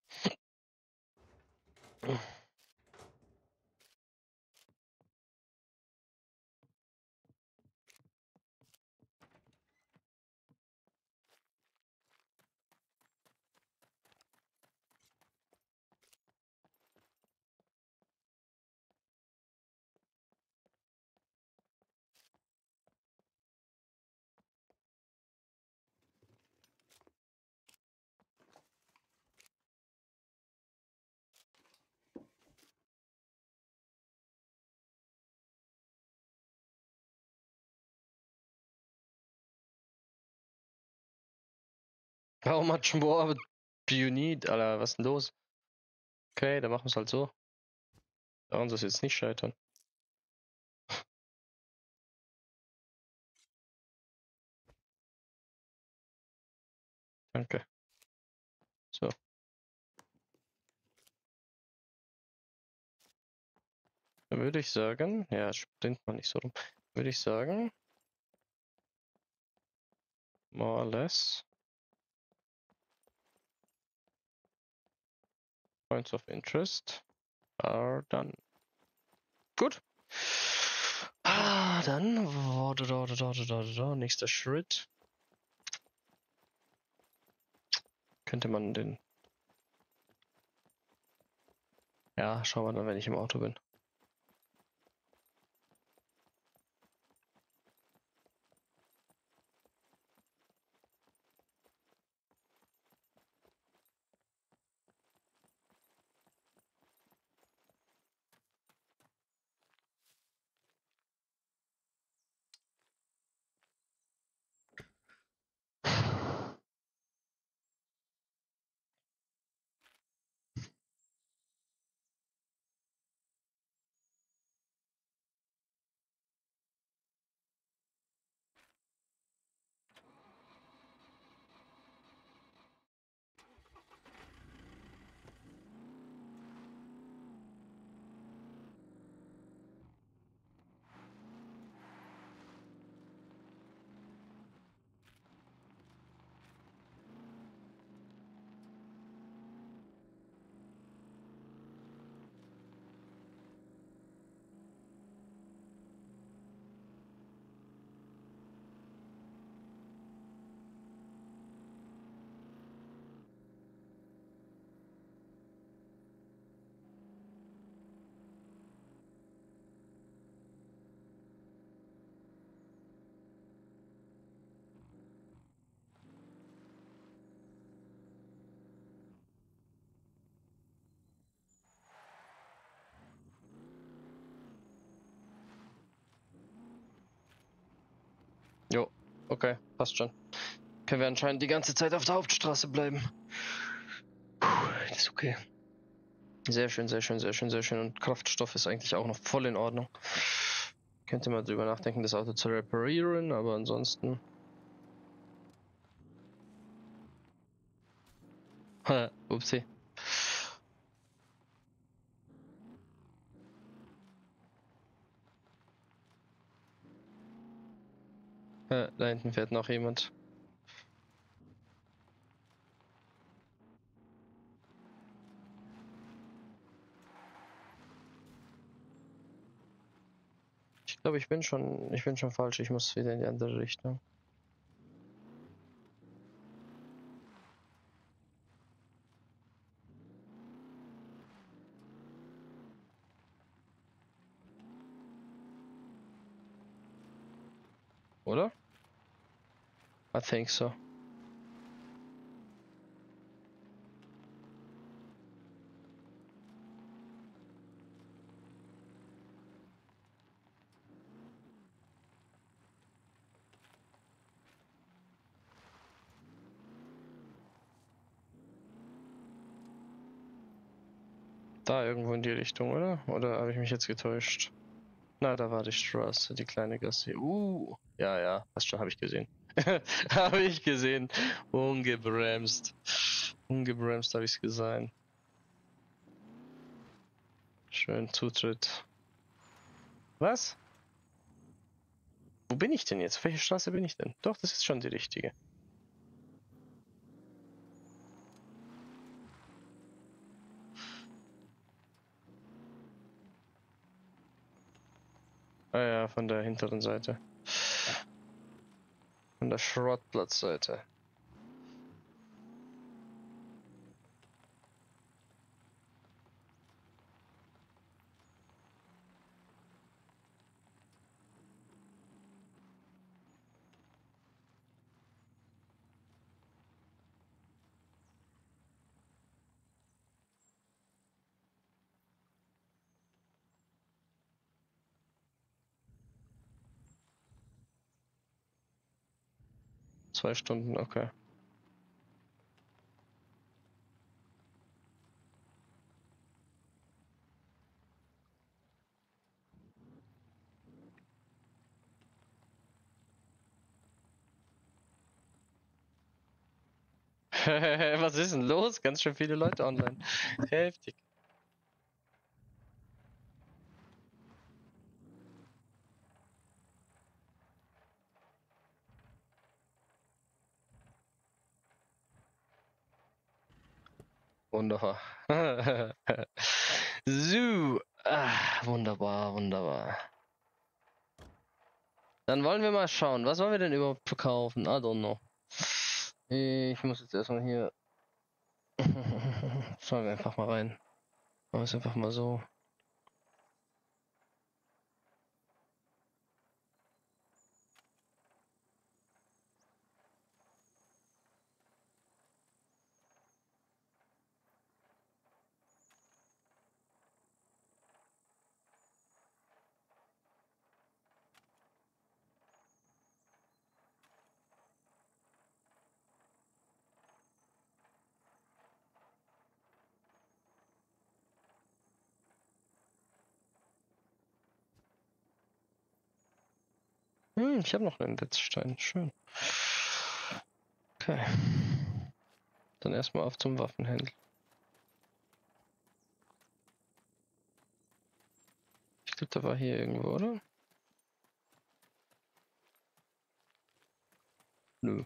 How much more do you need? Alter, was ist denn los? Okay, dann machen wir es halt so. Daran soll es jetzt nicht scheitern. Danke. So. Dann würde ich sagen, ja, springt man nicht so rum. Würde ich sagen, more or less. Points of interest are done. Gut. Ah, dann, nächster Schritt. Könnte man den. Ja, schauen wir dann, wenn ich im Auto bin. Okay, passt schon. Können wir anscheinend die ganze Zeit auf der Hauptstraße bleiben. Puh, das ist okay. Sehr schön, sehr schön, sehr schön, sehr schön. Und Kraftstoff ist eigentlich auch noch voll in Ordnung. Könnte mal drüber nachdenken, das Auto zu reparieren, aber ansonsten. Upsi. Da hinten fährt noch jemand. Ich glaube, ich bin schon, ich bin schon falsch. Ich muss wieder in die andere Richtung. Oder? I think so. Da irgendwo in die Richtung, oder? Oder habe ich mich jetzt getäuscht? Na, da war die Straße, die kleine Gasse. Uh, ja, ja, passt schon, habe ich gesehen. Habe ich gesehen. Ungebremst. Ungebremst habe ich es gesehen. Schön Zutritt. Was? Wo bin ich denn jetzt? Auf welche Straße bin ich denn? Doch, das ist schon die richtige. Ah ja, von der hinteren Seite. Von der Schrottplatzseite. Zwei Stunden, okay. Was ist denn los? Ganz schön viele Leute online. Heftig. Wunderbar. So. Ah, wunderbar, wunderbar. Dann wollen wir mal schauen. Was wollen wir denn überhaupt verkaufen? I don't know. Ich muss jetzt erstmal hier. Schauen wir einfach mal rein. Machen wir es einfach mal so. Hm, ich habe noch einen Wetzstein. Schön. Okay. Dann erstmal auf zum Waffenhändler. Ich glaube, der war hier irgendwo, oder? Nö.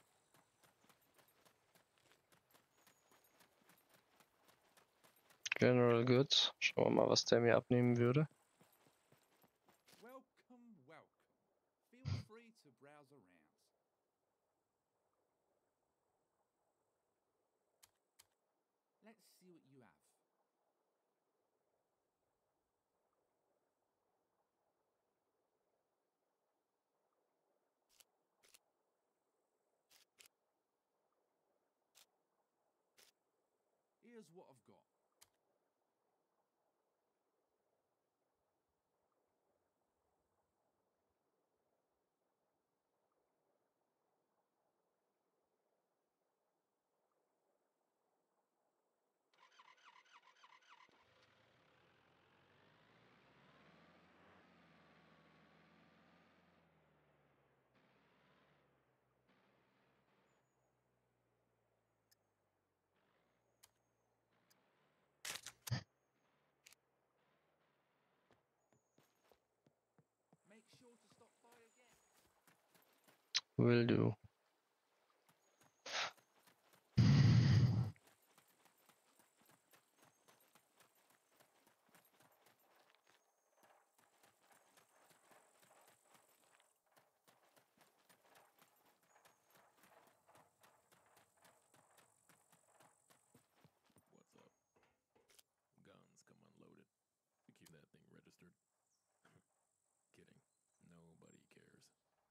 General Goods. Schauen wir mal, was der mir abnehmen würde. Welcome, welcome. Feel free to browse around. Let's see what you have. Here's what I've got. Will do. What's up? Guns come unloaded. To keep that thing registered. Kidding. Nobody cares.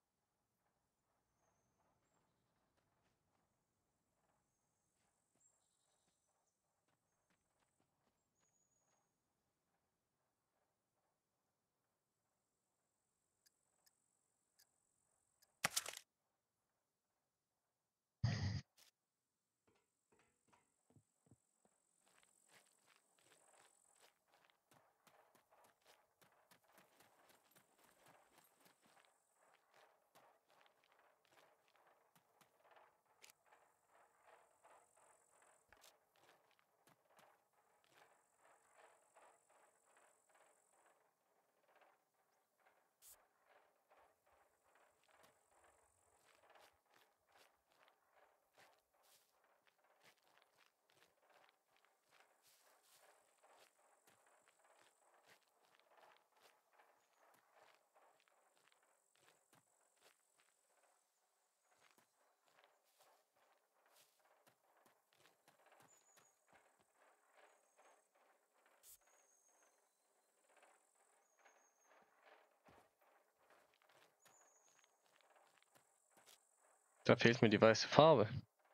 Da fehlt mir die weiße Farbe.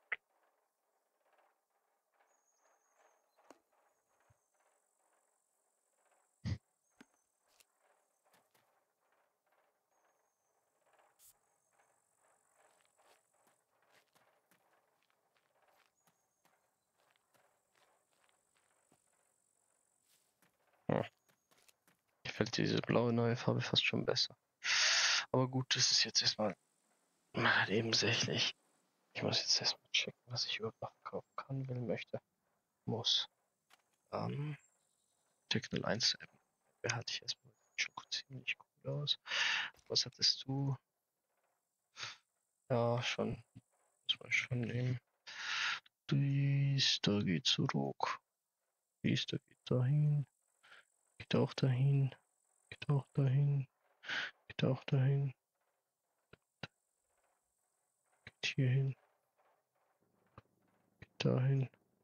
Hm. Gefällt diese blaue neue Farbe fast schon besser. Aber gut, das ist jetzt erstmal mal nebensächlich. Ich muss jetzt erstmal checken, was ich überhaupt noch kaufen kann, will, möchte, muss. Ähm, Technol eins behalte ich erstmal. Sieht schon ziemlich cool aus. Was hattest du? Ja, schon. Muss man schon nehmen. Dies, da geht zurück. Dies, da geht dahin. Geht auch dahin. Geht auch dahin. Geht auch dahin. Geht hier hin. Geht dahin.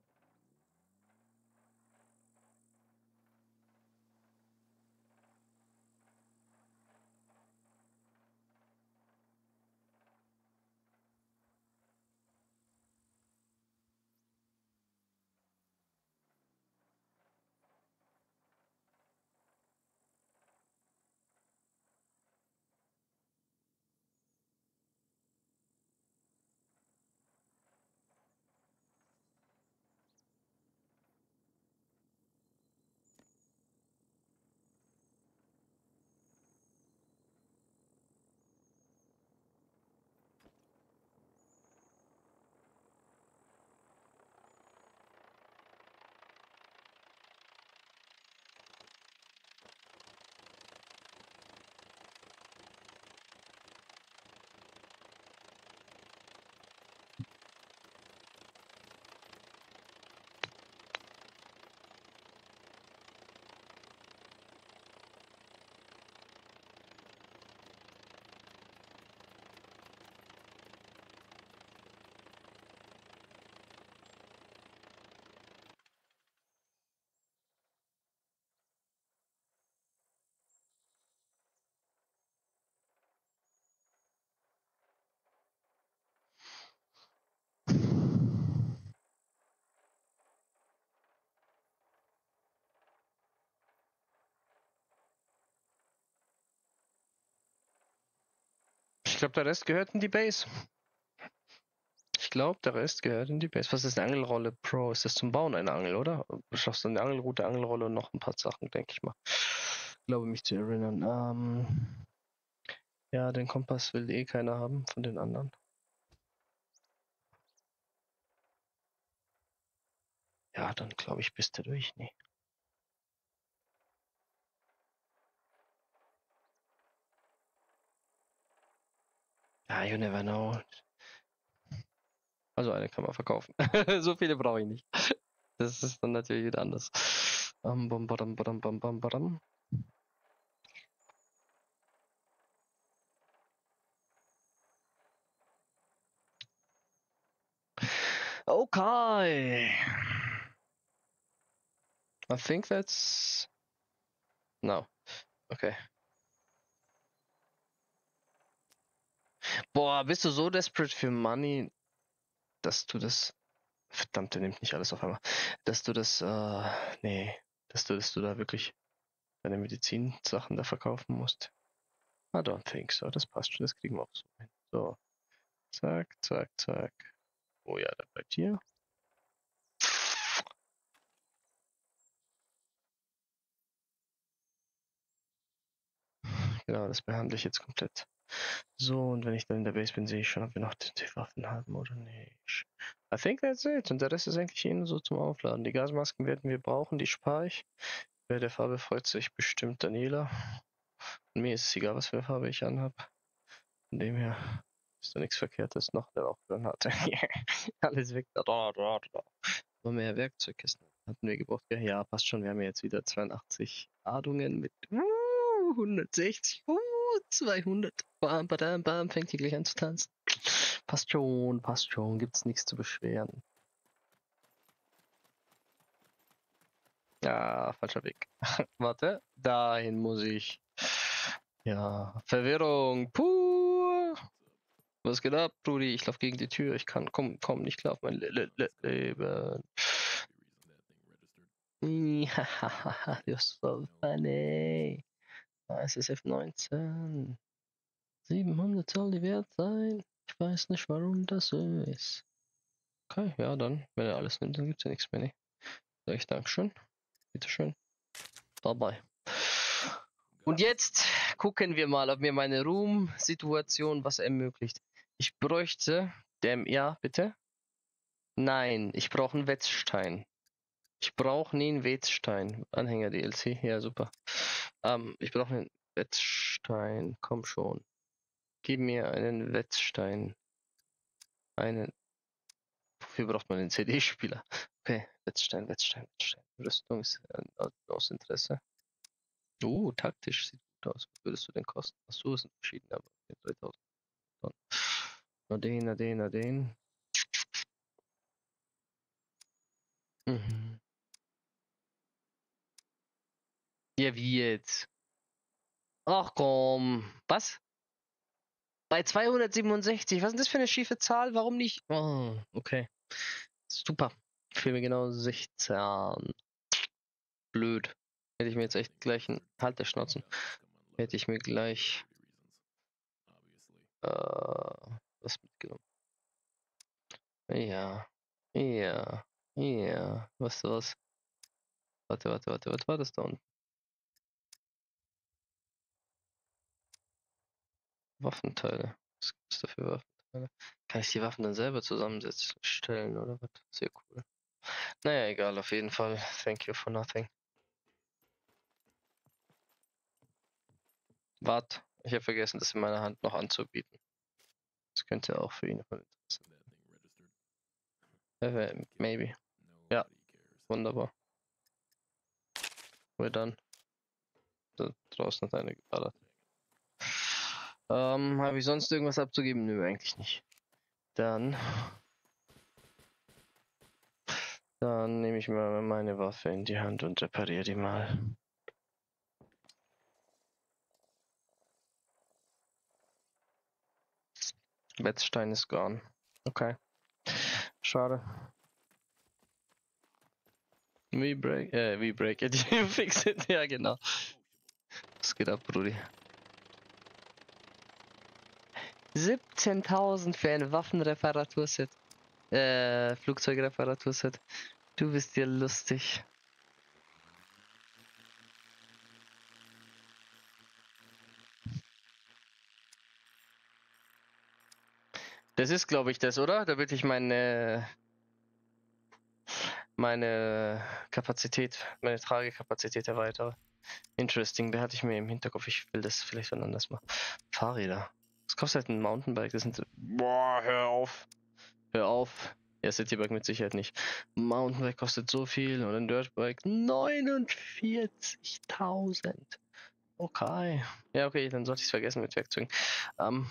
Ich glaube, der Rest gehört in die Base. Ich glaube, der Rest gehört in die Base. Was ist eine Angelrolle Pro? Ist das zum Bauen eine Angel, oder? Du schaffst eine Angelroute, Angelrolle und noch ein paar Sachen, denke ich mal. Ich glaube, mich zu erinnern. Ähm, ja, den Kompass will eh keiner haben von den anderen. Ja, dann glaube ich, bist du durch. Nee. Ja, you never know. Also eine kann man verkaufen. So viele brauche ich nicht. Das ist dann natürlich wieder anders. Um, bam, badam, badam, bam, bam, badam. Okay. I think that's... No. Okay. Boah, bist du so desperate für Money, dass du das... Verdammt, der nimmt nicht alles auf einmal. Dass du das... Äh, nee. Dass du, dass du da wirklich deine Medizinsachen da verkaufen musst. I don't think so. Das passt schon. Das kriegen wir auch so hin. So. Zack, zack, zack. Oh ja, der bleibt hier. Genau, das behandle ich jetzt komplett. So, und wenn ich dann in der Base bin, sehe ich schon, ob wir noch die Waffen haben oder nicht. I think that's it. Und der Rest ist eigentlich eh nur so zum Aufladen. Die Gasmasken werden wir brauchen, die spare ich. Bei der Farbe freut sich bestimmt Daniela. Und mir ist es egal, was für eine Farbe ich anhabe. Von dem her ist da nichts Verkehrtes. Noch der Rauchgranate. Alles weg. Da, da, da, da. Noch mehr Werkzeugkisten hatten wir gebraucht. Ja, ja, passt schon. Wir haben ja jetzt wieder zweiundachtzig Ladungen mit uh, hundertsechzig, uh, zweihundert. Bam, badam, bam, fängt hier gleich an zu tanzen. Passt schon, passt schon. Gibt's nichts zu beschweren. Ja, falscher Weg. Warte, dahin muss ich. Ja, Verwirrung. Puh. Was geht ab, Brudi? Ich lauf gegen die Tür. Ich kann, komm, komm, nicht klar auf mein Le Le Le Leben. Hahaha, you're so funny. S S F neunzehn. siebenhundert soll die wert sein. Ich weiß nicht, warum das so ist. Okay, ja, dann, wenn er alles nimmt, dann gibt's ja nichts mehr. Ne? Sag ich Dankeschön. Bitteschön. Dabei. Und jetzt gucken wir mal, ob mir meine Room-Situation was ermöglicht. Ich bräuchte, dem, ja, bitte? Nein, ich brauche einen Wetzstein. Ich brauche nie einen Wetzstein. Anhänger D L C, ja, super. Ähm, ich brauche einen Wetzstein, komm schon. Gib mir einen Wetzstein. Einen. Wofür braucht man einen C D-Spieler? Okay, Wetzstein, Wetzstein, Wetzstein. Rüstung ist aus Interesse. Oh, taktisch sieht gut aus. Was würdest du denn kosten? Achso, es sind verschiedene, aber dreitausend. Na den, na den, na den. Mhm. Ja, wie jetzt? Ach komm. Was? Bei zweihundertsiebenundsechzig? Was ist denn das für eine schiefe Zahl? Warum nicht? Oh, okay. Super. Fehlen mir genau sechzehn. Blöd. Hätte ich mir jetzt echt gleich ein... Halt der Schnatzen. Hätte ich mir gleich... Äh, was mitgenommen. Ja. Ja. Ja. Was was? Warte, warte, warte. Was war das da unten? Waffenteile. Was gibt's da für Waffenteile? Kann ich die Waffen dann selber zusammensetzen, stellen oder was? Sehr cool. Naja, egal, auf jeden Fall. Thank you for nothing. Wart, ich habe vergessen, das in meiner Hand noch anzubieten. Das könnte auch für ihn von Interesse sein. Äh, maybe. Ja, wunderbar. We're done. Da draußen hat einer geballert. Ähm, habe ich sonst irgendwas abzugeben? Nö, eigentlich nicht. Dann... Dann nehme ich mal meine Waffe in die Hand und repariere die mal. Wetzstein ist gone. Okay. Schade. We break, äh, we break it, you fix it. Ja, genau. Was geht ab, Brudi? siebzehntausend für ein Waffenreparaturset. Äh, Flugzeugreparaturset. Du bist ja lustig. Das ist, glaube ich, das, oder? Da will ich meine meine Kapazität, meine Tragekapazität erweitere. Interesting, da hatte ich mir im Hinterkopf, ich will das vielleicht wann anders machen. Fahrräder. Was Was kostet ein Mountainbike? Das sind. Boah, hör auf. Hör auf. Ja, Citybike mit Sicherheit nicht. Mountainbike kostet so viel und ein Dirtbike neunundvierzigtausend. Okay. Ja, okay, dann sollte ich es vergessen mit Werkzeugen. Ähm,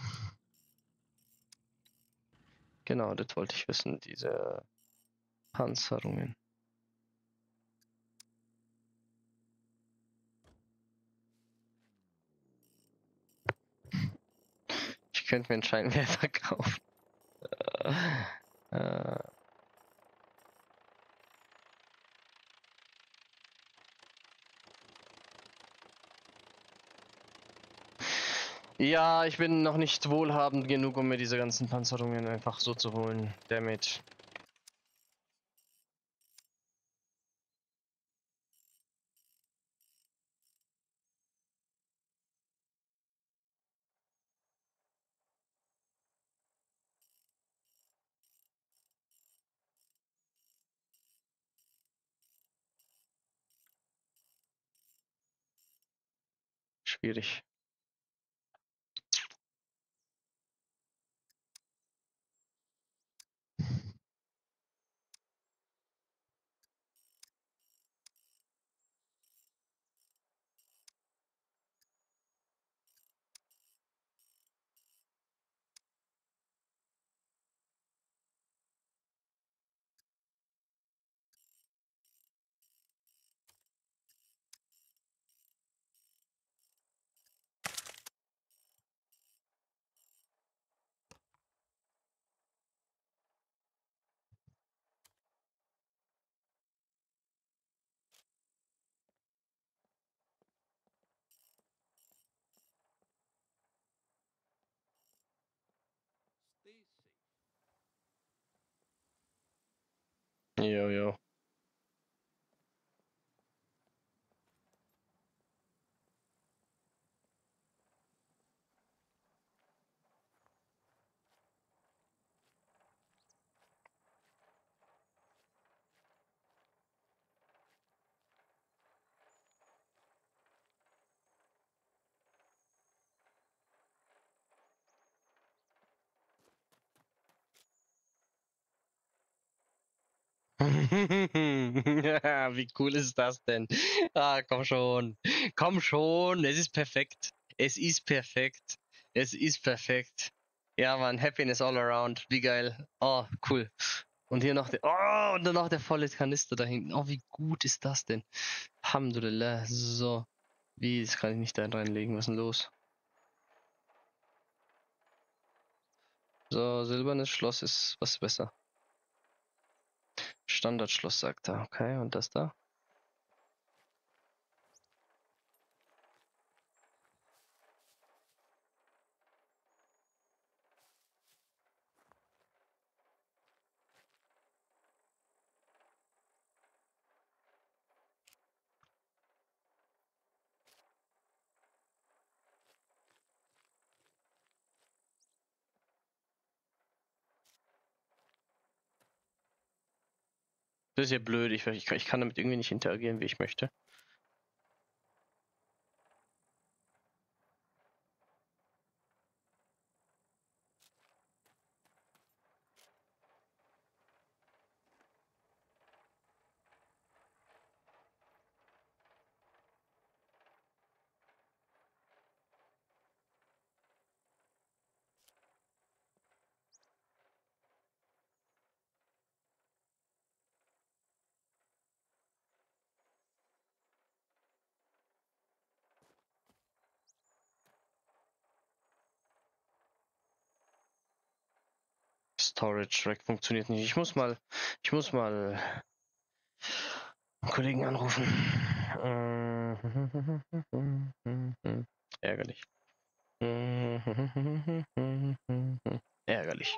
genau, das wollte ich wissen, diese Panzerungen. Ich könnte mir einen Scheinwerfer kaufen. äh, ja, ich bin noch nicht wohlhabend genug, um mir diese ganzen Panzerungen einfach so zu holen. Damit. Schwierig. Stay safe. Jo, jo. Ja, wie cool ist das denn? Ah, komm schon. Komm schon. Es ist perfekt. Es ist perfekt. Es ist perfekt. Ja, Mann. Happiness all around. Wie geil. Oh, cool. Und hier noch der. Oh, und dann noch der volle Kanister da hinten. Oh, wie gut ist das denn? Alhamdulillah. So. Wie, das kann ich nicht da reinlegen. Was ist denn los? So, silbernes Schloss ist was besser. Standardschloss sagt er. Okay, und das da? Das ist ja blöd. Ich, ich, ich kann damit irgendwie nicht interagieren, wie ich möchte. Storage Rack funktioniert nicht. Ich muss mal, ich muss mal einen Kollegen anrufen. Ärgerlich. Ärgerlich.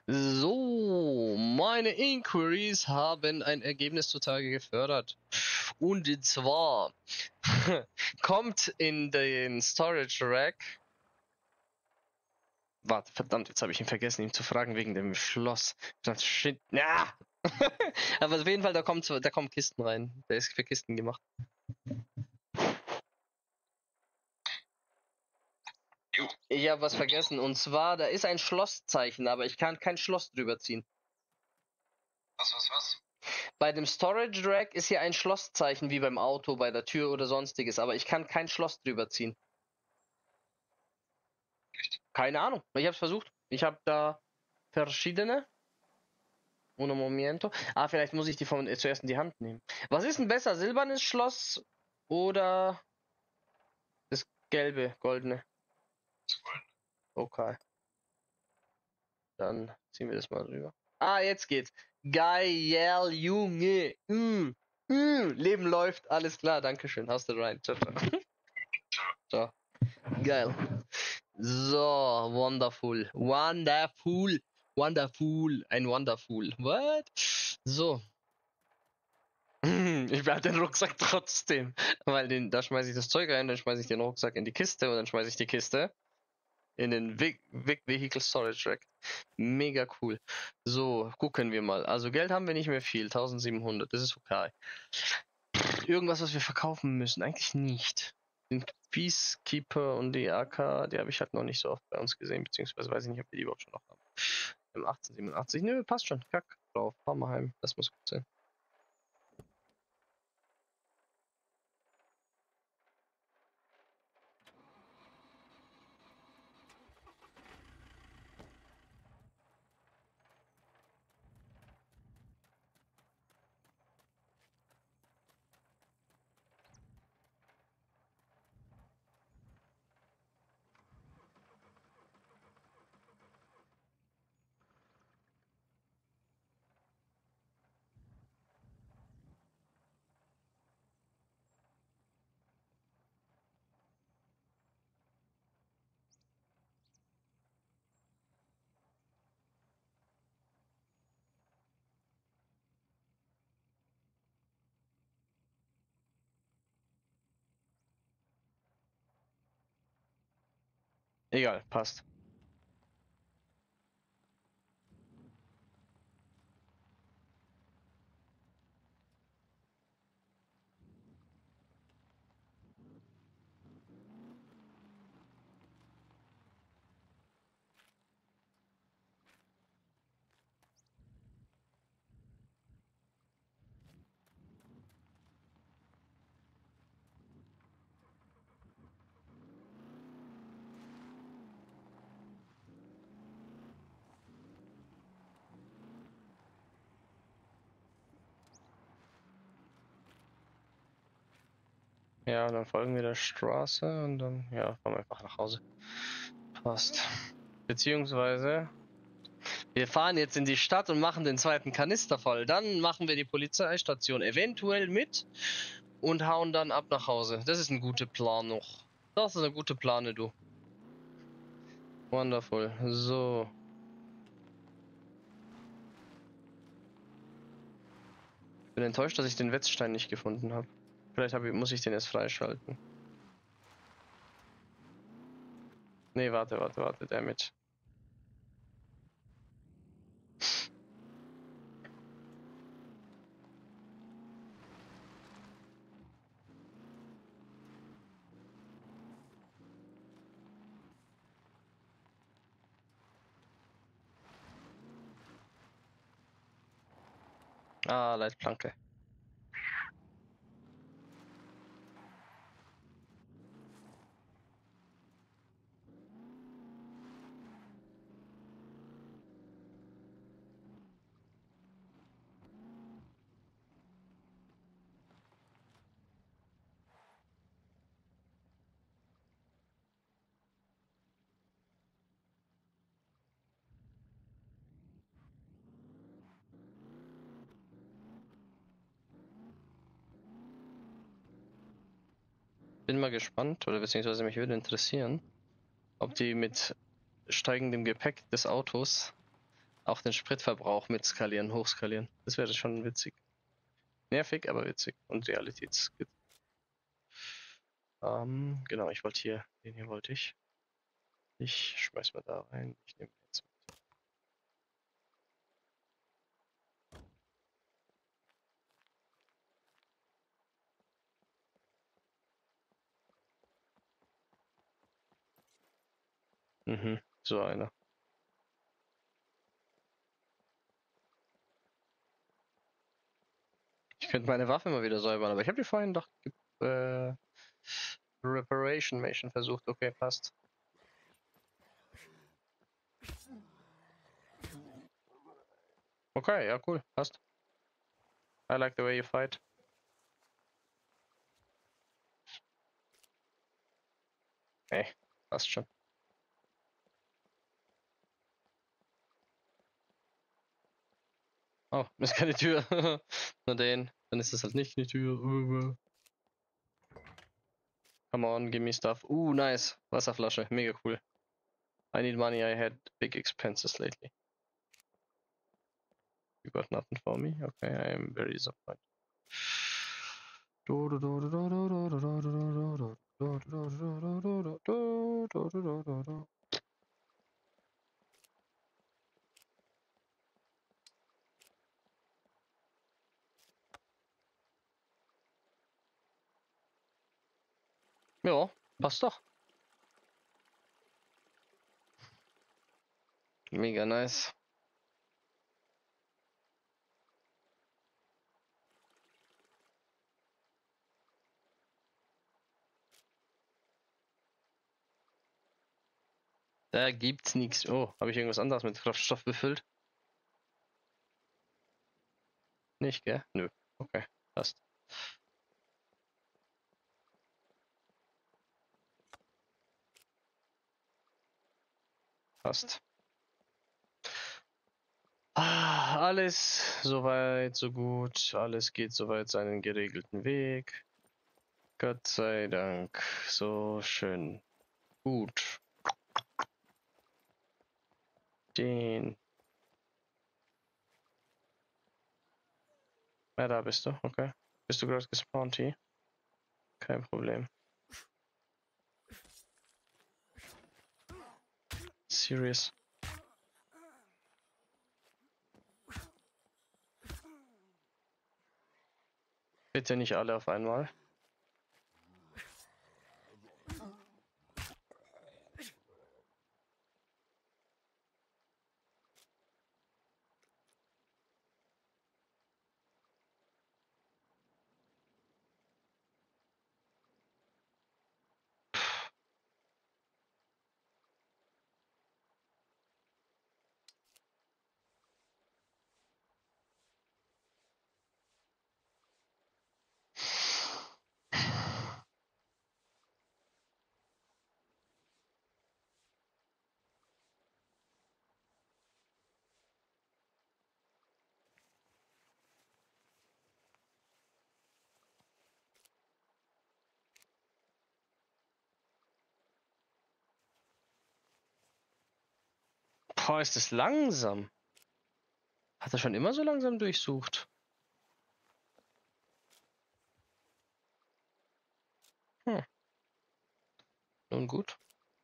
So, meine Inquiries haben ein Ergebnis zutage gefördert. Und zwar kommt in den Storage Rack. Warte, verdammt, jetzt habe ich ihn vergessen, ihn zu fragen wegen dem Schloss. Das shit. Ja! Aber auf jeden Fall, da kommt, da kommen Kisten rein. Der ist für Kisten gemacht. Ich habe was vergessen. Und zwar, da ist ein Schlosszeichen, aber ich kann kein Schloss drüber ziehen. Was, was, was? Bei dem Storage Rack ist hier ein Schlosszeichen wie beim Auto, bei der Tür oder sonstiges, aber ich kann kein Schloss drüber ziehen. Echt? Keine Ahnung. Ich habe es versucht. Ich habe da verschiedene. Uno momento. Ah, vielleicht muss ich die von, äh, zuerst in die Hand nehmen. Was ist denn besser? Silbernes Schloss oder das gelbe, goldene? Das wollen. Okay. Dann ziehen wir das mal rüber. Ah, jetzt geht's. Geil, Junge. Mm, mm, Leben läuft. Alles klar, dankeschön. Hast du rein. Ciao, ciao. Ciao. Geil. So, wonderful. Wonderful. Wonderful. Ein Wonderful. What? So. Ich behalte den Rucksack trotzdem. Weil den, da schmeiße ich das Zeug rein, dann schmeiße ich den Rucksack in die Kiste und dann schmeiße ich die Kiste in den Ve Ve Vehicle Storage Rack. Mega cool. So, gucken wir mal. Also Geld haben wir nicht mehr viel. eintausendsiebenhundert. Das ist okay. Irgendwas, was wir verkaufen müssen? Eigentlich nicht. Den Peacekeeper und die A K, die habe ich halt noch nicht so oft bei uns gesehen, beziehungsweise weiß ich nicht, ob wir die überhaupt schon noch haben. Im achtzehnhundertsiebenundachtzig. Nö, passt schon. Kack drauf. Fahren wir heim. Das muss gut sein. Egal, passt. Ja, dann folgen wir der Straße und dann, ja, fahren wir einfach nach Hause. Passt. Beziehungsweise, wir fahren jetzt in die Stadt und machen den zweiten Kanister voll. Dann machen wir die Polizeistation eventuell mit und hauen dann ab nach Hause. Das ist ein guter Plan noch. Das ist eine gute Plane, du. Wonderful. So. Ich bin enttäuscht, dass ich den Wetzstein nicht gefunden habe. Vielleicht hab ich, muss ich den erst freischalten. Nee, warte, warte, warte, der mit. Ah, Leitplanke. Bin mal gespannt, oder beziehungsweise mich würde interessieren, ob die mit steigendem Gepäck des Autos auch den Spritverbrauch mit skalieren, hochskalieren. Das wäre schon witzig. Nervig, aber witzig. Und Realitätsskit. Ähm, genau, ich wollte hier, den hier wollte ich. Ich schmeiß mal da rein. Ich nehme jetzt mit. Mhm, so einer. Ich könnte meine Waffe mal wieder säubern, aber ich habe die vorhin doch äh, Reparation Mission versucht. Okay, passt. Okay, ja, cool, passt. I like the way you fight. Ey, passt schon. Oh, ist keine Tür. Nur den. Dann ist das halt nicht eine Tür. Come on, give me stuff. Uh, nice. Wasserflasche. Mega cool. I need money. I had big expenses lately. You got nothing for me? Okay, I am very disappointed. Ja, passt doch. Mega nice. Da gibt's nichts. Oh, habe ich irgendwas anderes mit Kraftstoff befüllt? Nicht, gell? Nö. Okay, passt. Passt. Ah, alles soweit, so gut. Alles geht soweit seinen geregelten Weg. Gott sei Dank. So schön. Gut. Den. Ja, da bist du. Okay. Bist du gerade gespawnt hier? Kein Problem. Serious. Bitte nicht alle auf einmal. Boah, ist das langsam. Hat er schon immer so langsam durchsucht? Hm. Nun gut.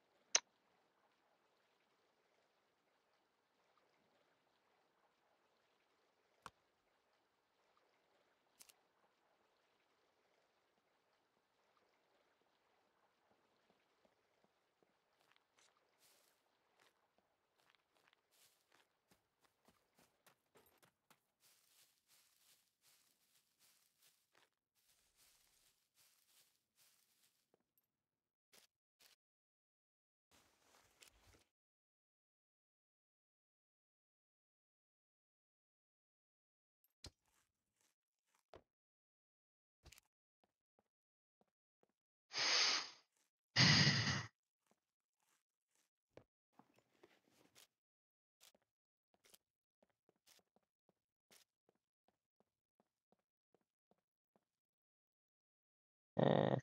Hm.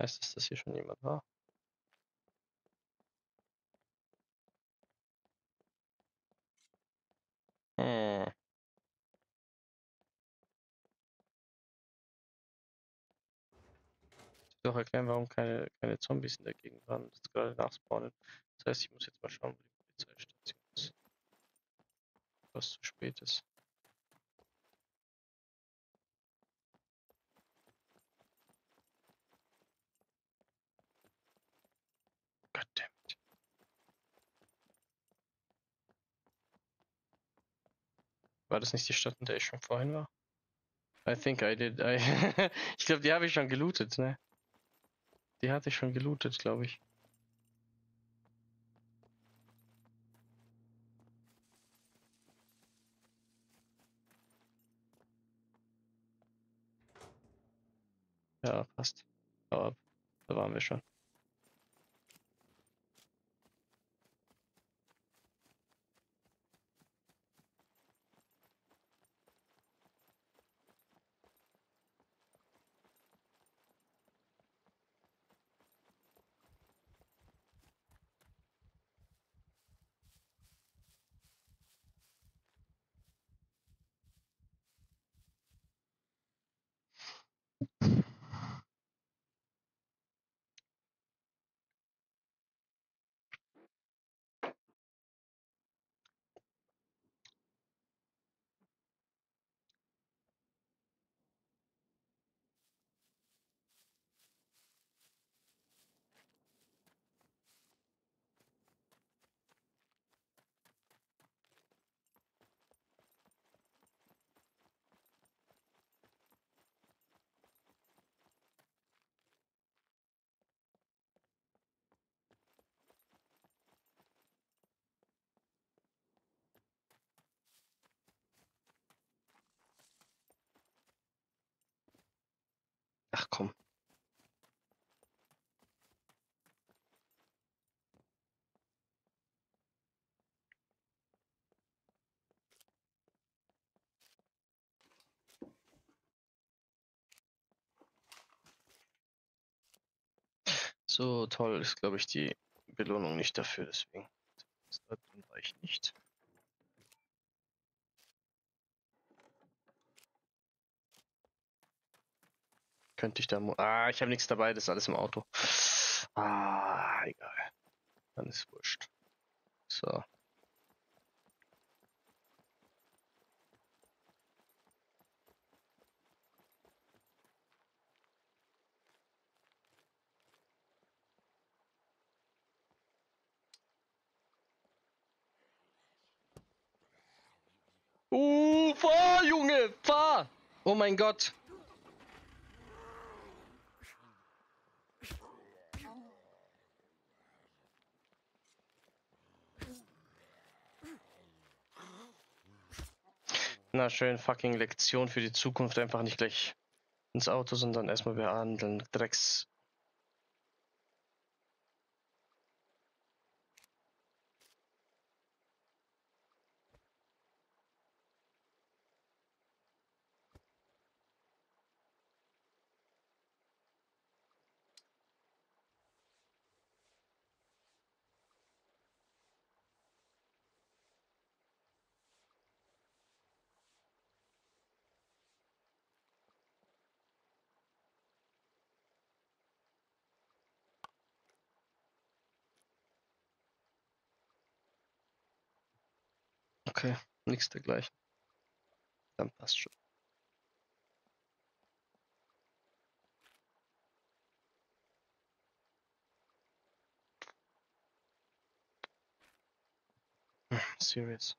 Heißt das, dass hier schon jemand war? Hm. Doch erklären, warum keine, keine Zombies in der Gegend waren, das gerade nachspawnen. Das heißt, ich muss jetzt mal schauen, wo die Polizeistation ist. Was zu spät ist. Goddammit. War das nicht die Stadt, in der ich schon vorhin war? I think I did. I ich glaube, die habe ich schon gelootet, ne? Die hatte ich schon gelootet, glaube ich. Ja, passt. Aber da waren wir schon. Ach komm. So toll ist, glaube ich, die Belohnung nicht dafür, deswegen. Da drin war ich nicht. Könnte ich da. mo- Ah, ich habe nichts dabei, das ist alles im Auto. Ah, egal. Dann ist wurscht. So. Uh, fahr, Junge, fahr! Oh mein Gott. Na schön, fucking Lektion für die Zukunft. Einfach nicht gleich ins Auto, sondern erstmal behandeln. Drecks. Okay, nichts dergleichen. Dann passt schon. Hm, serious.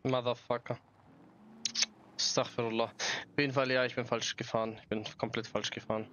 Motherfucker. Astaghfirullah. Auf jeden Fall, ja, ich bin falsch gefahren. Ich bin komplett falsch gefahren.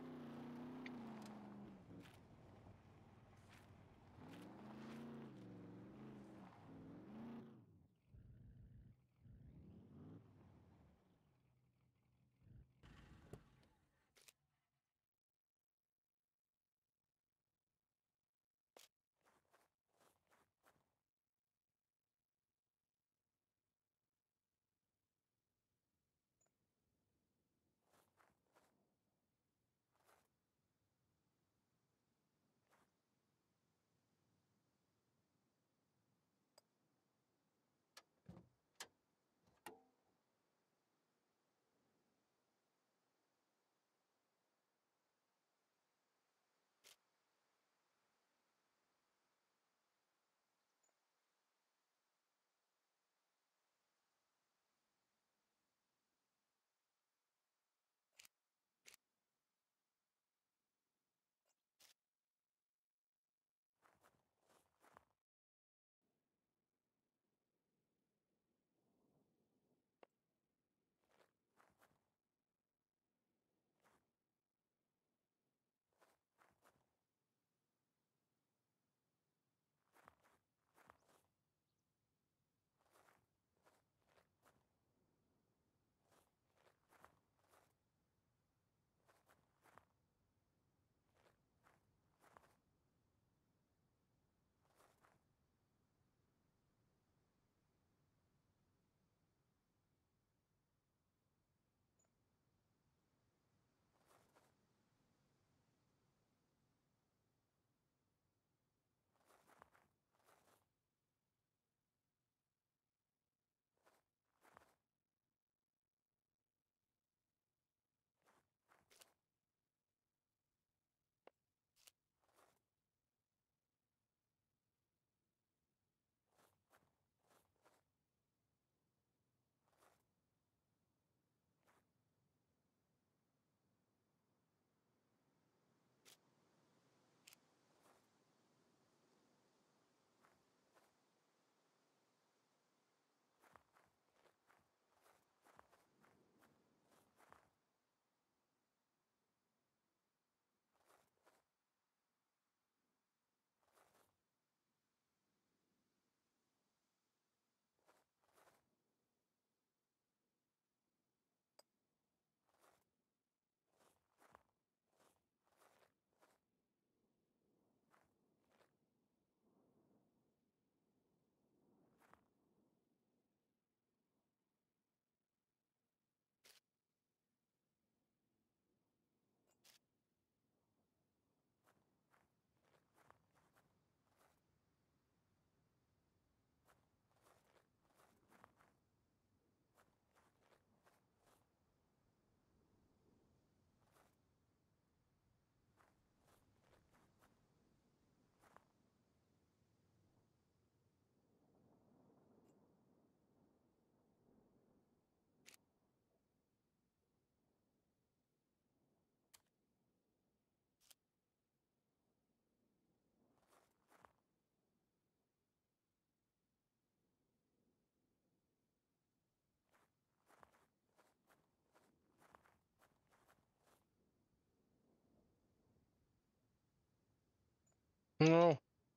No.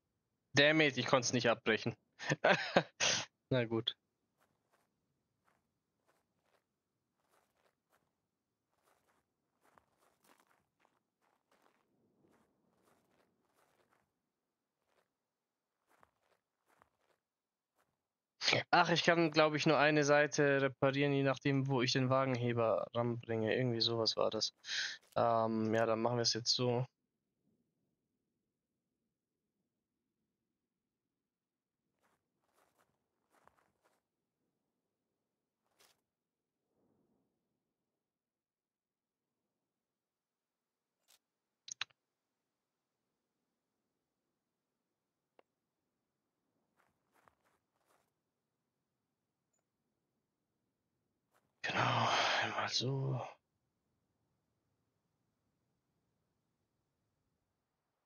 Damn it, ich konnte es nicht abbrechen. Na gut. Ach, ich kann, glaube ich, nur eine Seite reparieren, je nachdem, wo ich den Wagenheber ranbringe. Irgendwie sowas war das. Ähm, ja, dann machen wir es jetzt so. Genau, einmal so.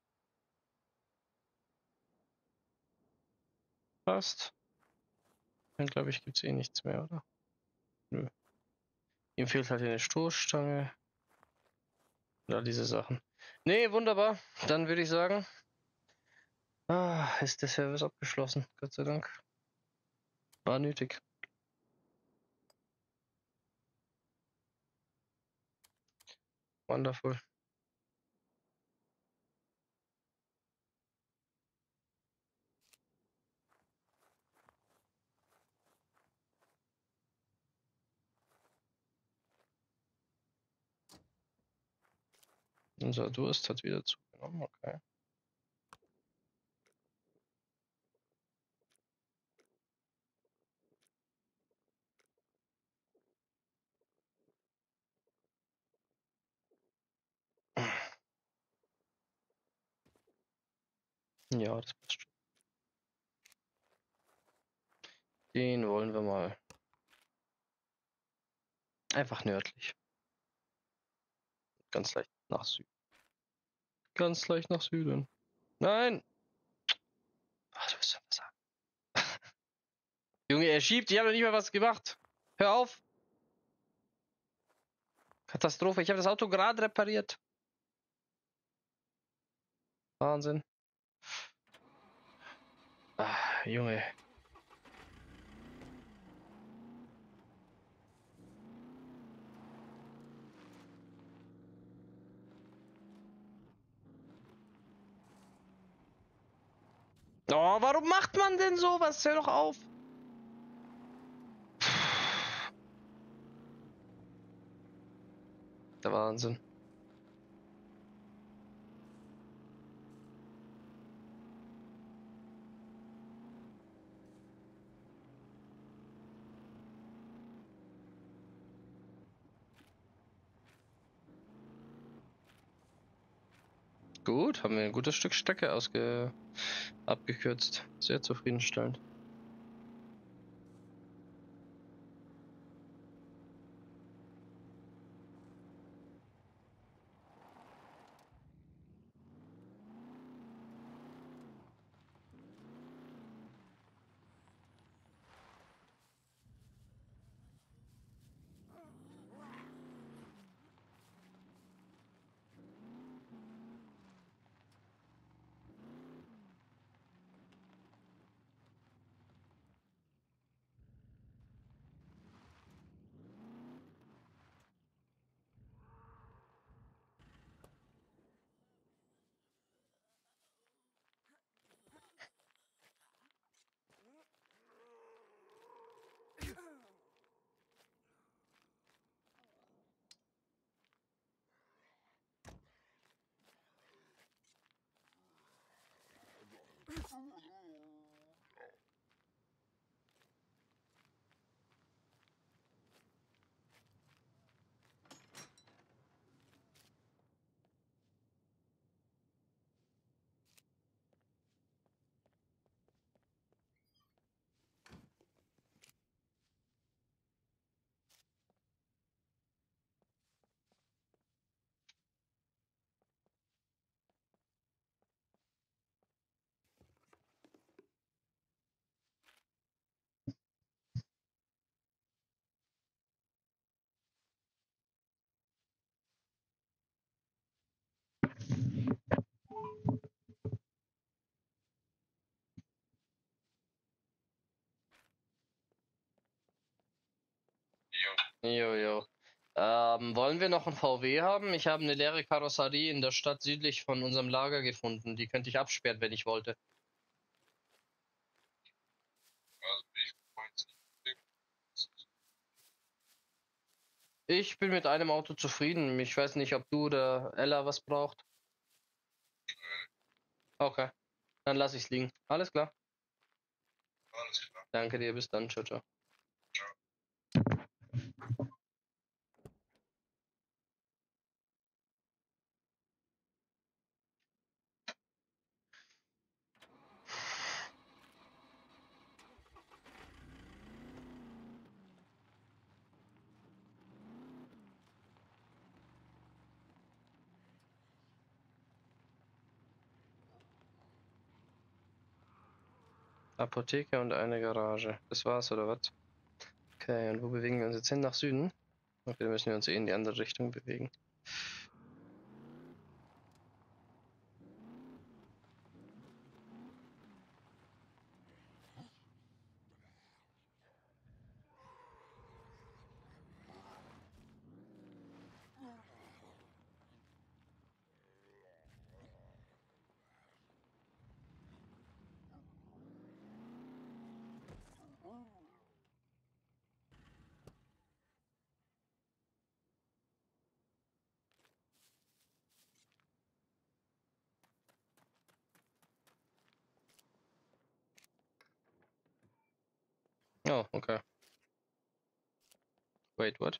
Passt. Dann glaube ich, gibt es eh nichts mehr, oder? Nö. Ihm fehlt halt eine Stoßstange. Und all diese Sachen. Nee, wunderbar. Dann würde ich sagen, ah, ist der Service abgeschlossen. Gott sei Dank. War nötig. Wonderful. Unser Durst hat wieder zugenommen, okay. Ja, das passt schon. Den wollen wir mal. Einfach nördlich. Ganz leicht nach Süden. Ganz leicht nach Süden. Nein! Ach, du bist so was sagen. Junge, er schiebt, ich habe noch nicht mal was gemacht. Hör auf! Katastrophe, ich habe das Auto gerade repariert. Wahnsinn. Ah, Junge. Oh, warum macht man denn sowas? Hör doch auf! Der Wahnsinn. Gut, haben wir ein gutes Stück Strecke ausge abgekürzt. Sehr zufriedenstellend. Jo, jo. Ähm, wollen wir noch einen V W haben? Ich habe eine leere Karosserie in der Stadt südlich von unserem Lager gefunden. Die könnte ich absperren, wenn ich wollte. Also ich mein's nicht. Ich bin mit einem Auto zufrieden. Ich weiß nicht, ob du oder Ella was braucht. Okay, dann lasse ich's liegen. Alles klar. Alles klar. Danke dir, bis dann. Ciao, ciao. Apotheke und eine Garage. Das war's, oder was? Okay, und wo bewegen wir uns jetzt hin? Nach Süden? Okay, dann müssen wir uns eh in die andere Richtung bewegen. Oh, okay. Wait, what?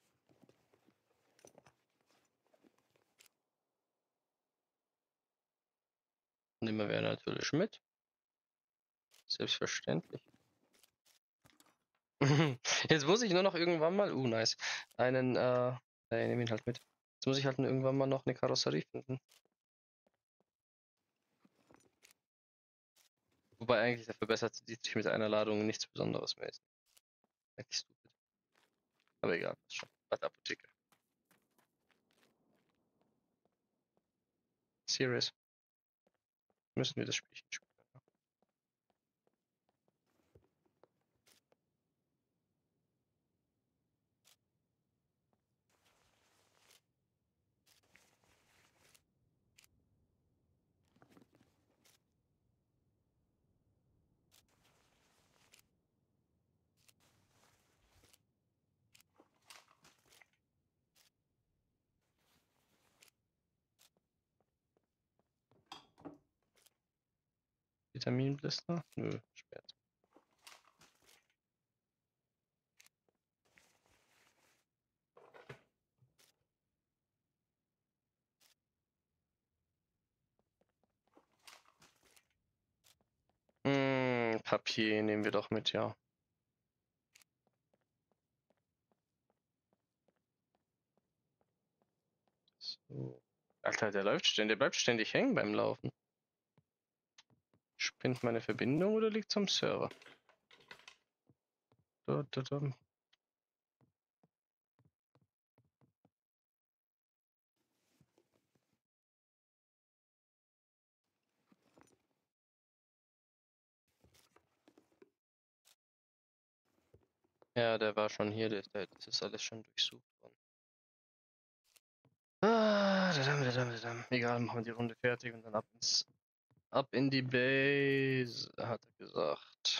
Nehmen wir natürlich mit. Selbstverständlich. Jetzt muss ich nur noch irgendwann mal, uh, nice, einen, äh, nee, nehm ihn halt mit. Jetzt muss ich halt nur irgendwann mal noch eine Karosserie finden. Wobei eigentlich dafür verbessert sich mit einer Ladung nichts Besonderes mehr ist. Eigentlich stupid. Aber egal, passt schon. Warte, Apotheke. Serious. Müssen wir das Spielchen spielen. Vitaminblister? Nö, spät. Hm, Papier nehmen wir doch mit, ja. So. Alter, der läuft ständig, der bleibt ständig hängen beim Laufen. Spinnt meine Verbindung oder liegt's am Server? Da, da, da. Ja, der war schon hier, der, der, das ist alles schon durchsucht worden. Ah, dadam, dadam, dadam. Egal, machen wir die Runde fertig und dann ab ins ab in die Base, hat er gesagt.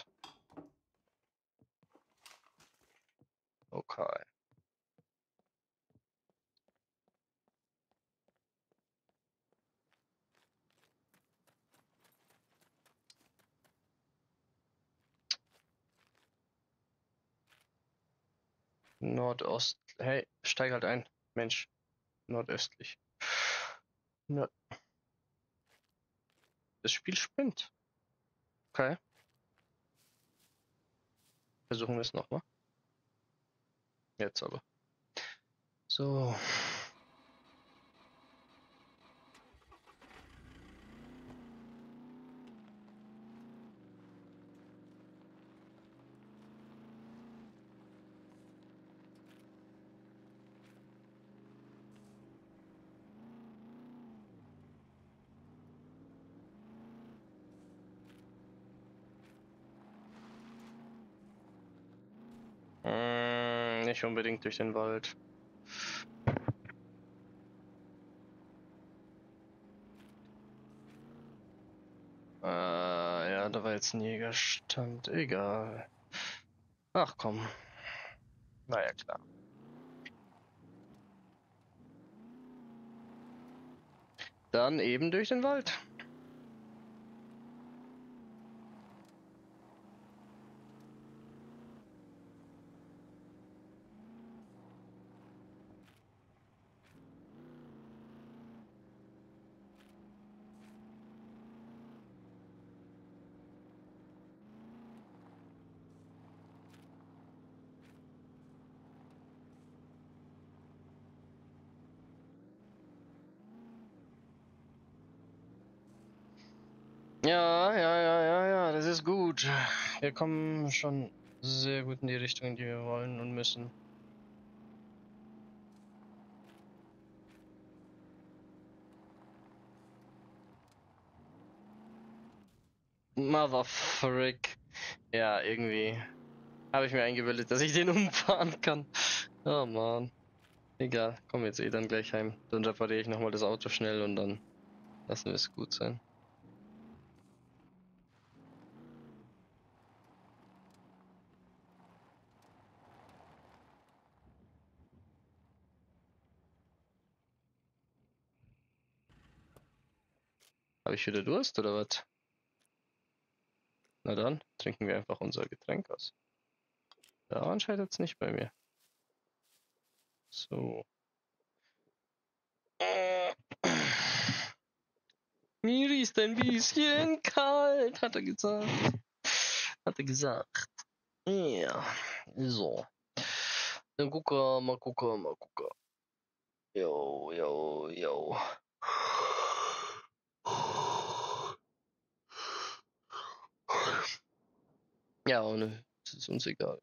Okay. Nordost. Hey, steig halt ein. Mensch. Nordöstlich. Ja. Das Spiel spinnt. Okay. Versuchen wir es nochmal. Jetzt aber. So. Mm, nicht unbedingt durch den Wald. Äh, ja, da war jetzt ein Jägerstand. Egal. Ach komm. Na ja, klar. Dann eben durch den Wald. Ja, ja, ja, ja, ja, das ist gut. gut. Wir kommen schon sehr gut in die Richtung, in die wir wollen und müssen. Motherfrick. Ja, irgendwie habe ich mir eingebildet, dass ich den umfahren kann. Oh man. Egal, kommen wir jetzt eh dann gleich heim. Dann repariere ich nochmal das Auto schnell und dann lassen wir es gut sein. Habe ich wieder Durst oder was? Na dann, trinken wir einfach unser Getränk aus. Daran scheitert es nicht bei mir. So. Mir ist ein bisschen kalt, hat er gesagt. Hat er gesagt. Ja, so. Dann gucken, mal gucken, mal gucken. Jo, jo, jo. Ja, und es ist uns egal.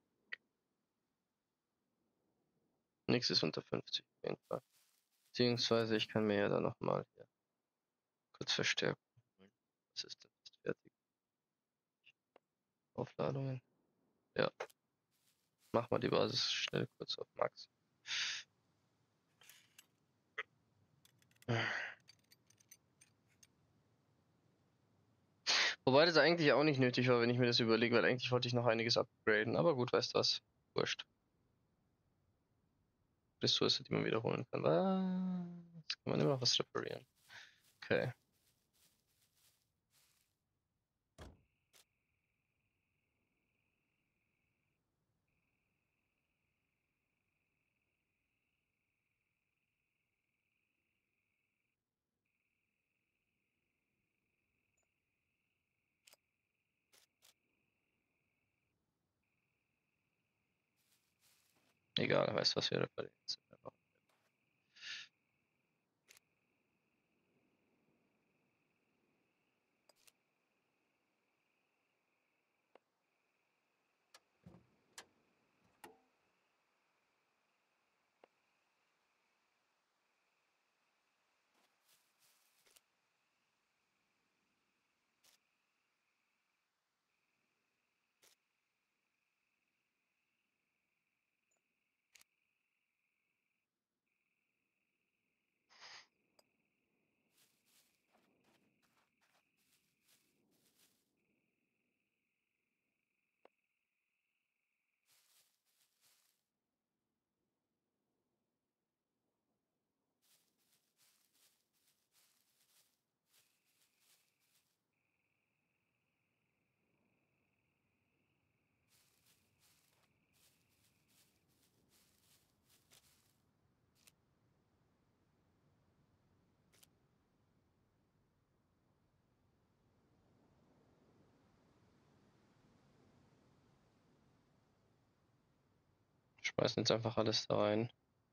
Nichts ist unter fünfzig auf jeden Fall. Beziehungsweise ich kann mir ja dann nochmal hier kurz verstärken. Was ist denn jetzt fertig? Aufladungen. Ja. Mach mal die Basis schnell kurz auf Max. Wobei das eigentlich auch nicht nötig war, wenn ich mir das überlege, weil eigentlich wollte ich noch einiges upgraden. Aber gut, weißt du was? Wurscht. Ressource, die man wiederholen kann. Was? Kann man immer noch was reparieren. Okay. Egal, weißt du was, wir reparieren jetzt einfach. Schmeißen jetzt einfach alles da rein.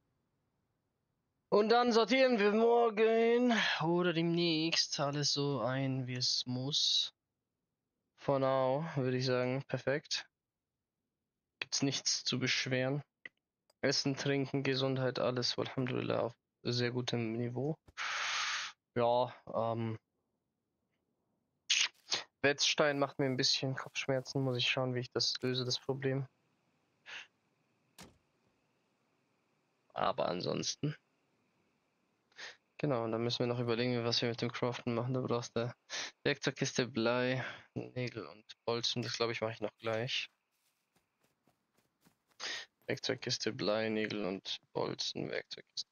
Und dann sortieren wir morgen oder demnächst alles so ein, wie es muss. For now, würde ich sagen, perfekt. Gibt's nichts zu beschweren. Essen, Trinken, Gesundheit, alles, Alhamdulillah, auf sehr gutem Niveau. Ja, ähm. Wetzstein macht mir ein bisschen Kopfschmerzen, muss ich schauen, wie ich das löse, das Problem. Aber ansonsten. Genau, und dann müssen wir noch überlegen, was wir mit dem Craften machen. Da brauchst du Werkzeugkiste, Blei, Nägel und Bolzen. Das glaube ich mache ich noch gleich. Werkzeugkiste, Blei, Nägel und Bolzen, Werkzeugkiste.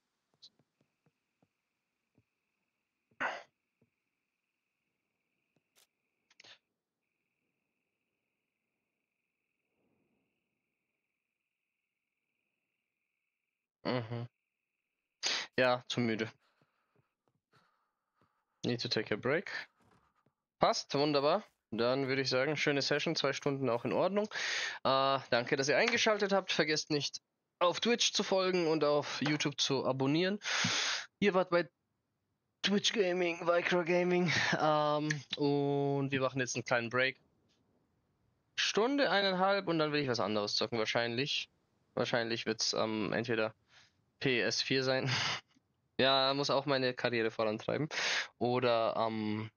Mhm. Ja, zu müde. Need to take a break. Passt, wunderbar. Dann würde ich sagen, schöne Session, zwei Stunden auch in Ordnung. Äh, danke, dass ihr eingeschaltet habt. Vergesst nicht, auf Twitch zu folgen und auf YouTube zu abonnieren. Ihr wart bei Twitch Gaming, Vicro Gaming. Ähm, und wir machen jetzt einen kleinen Break. Stunde, eineinhalb und dann will ich was anderes zocken. Wahrscheinlich. Wahrscheinlich wird es ähm, entweder P S vier sein. Ja, muss auch meine Karriere vorantreiben. Oder ähm,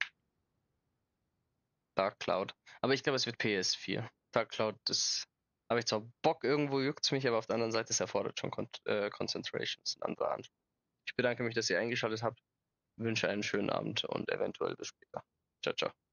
Dark Cloud. Aber ich glaube, es wird P S vier. Dark Cloud, das habe ich zwar Bock, irgendwo juckt's mich, aber auf der anderen Seite, es erfordert schon Con äh, Concentration. Das ist ein anderer Anspruch. Ich bedanke mich, dass ihr eingeschaltet habt. Wünsche einen schönen Abend und eventuell bis später. Ciao, ciao.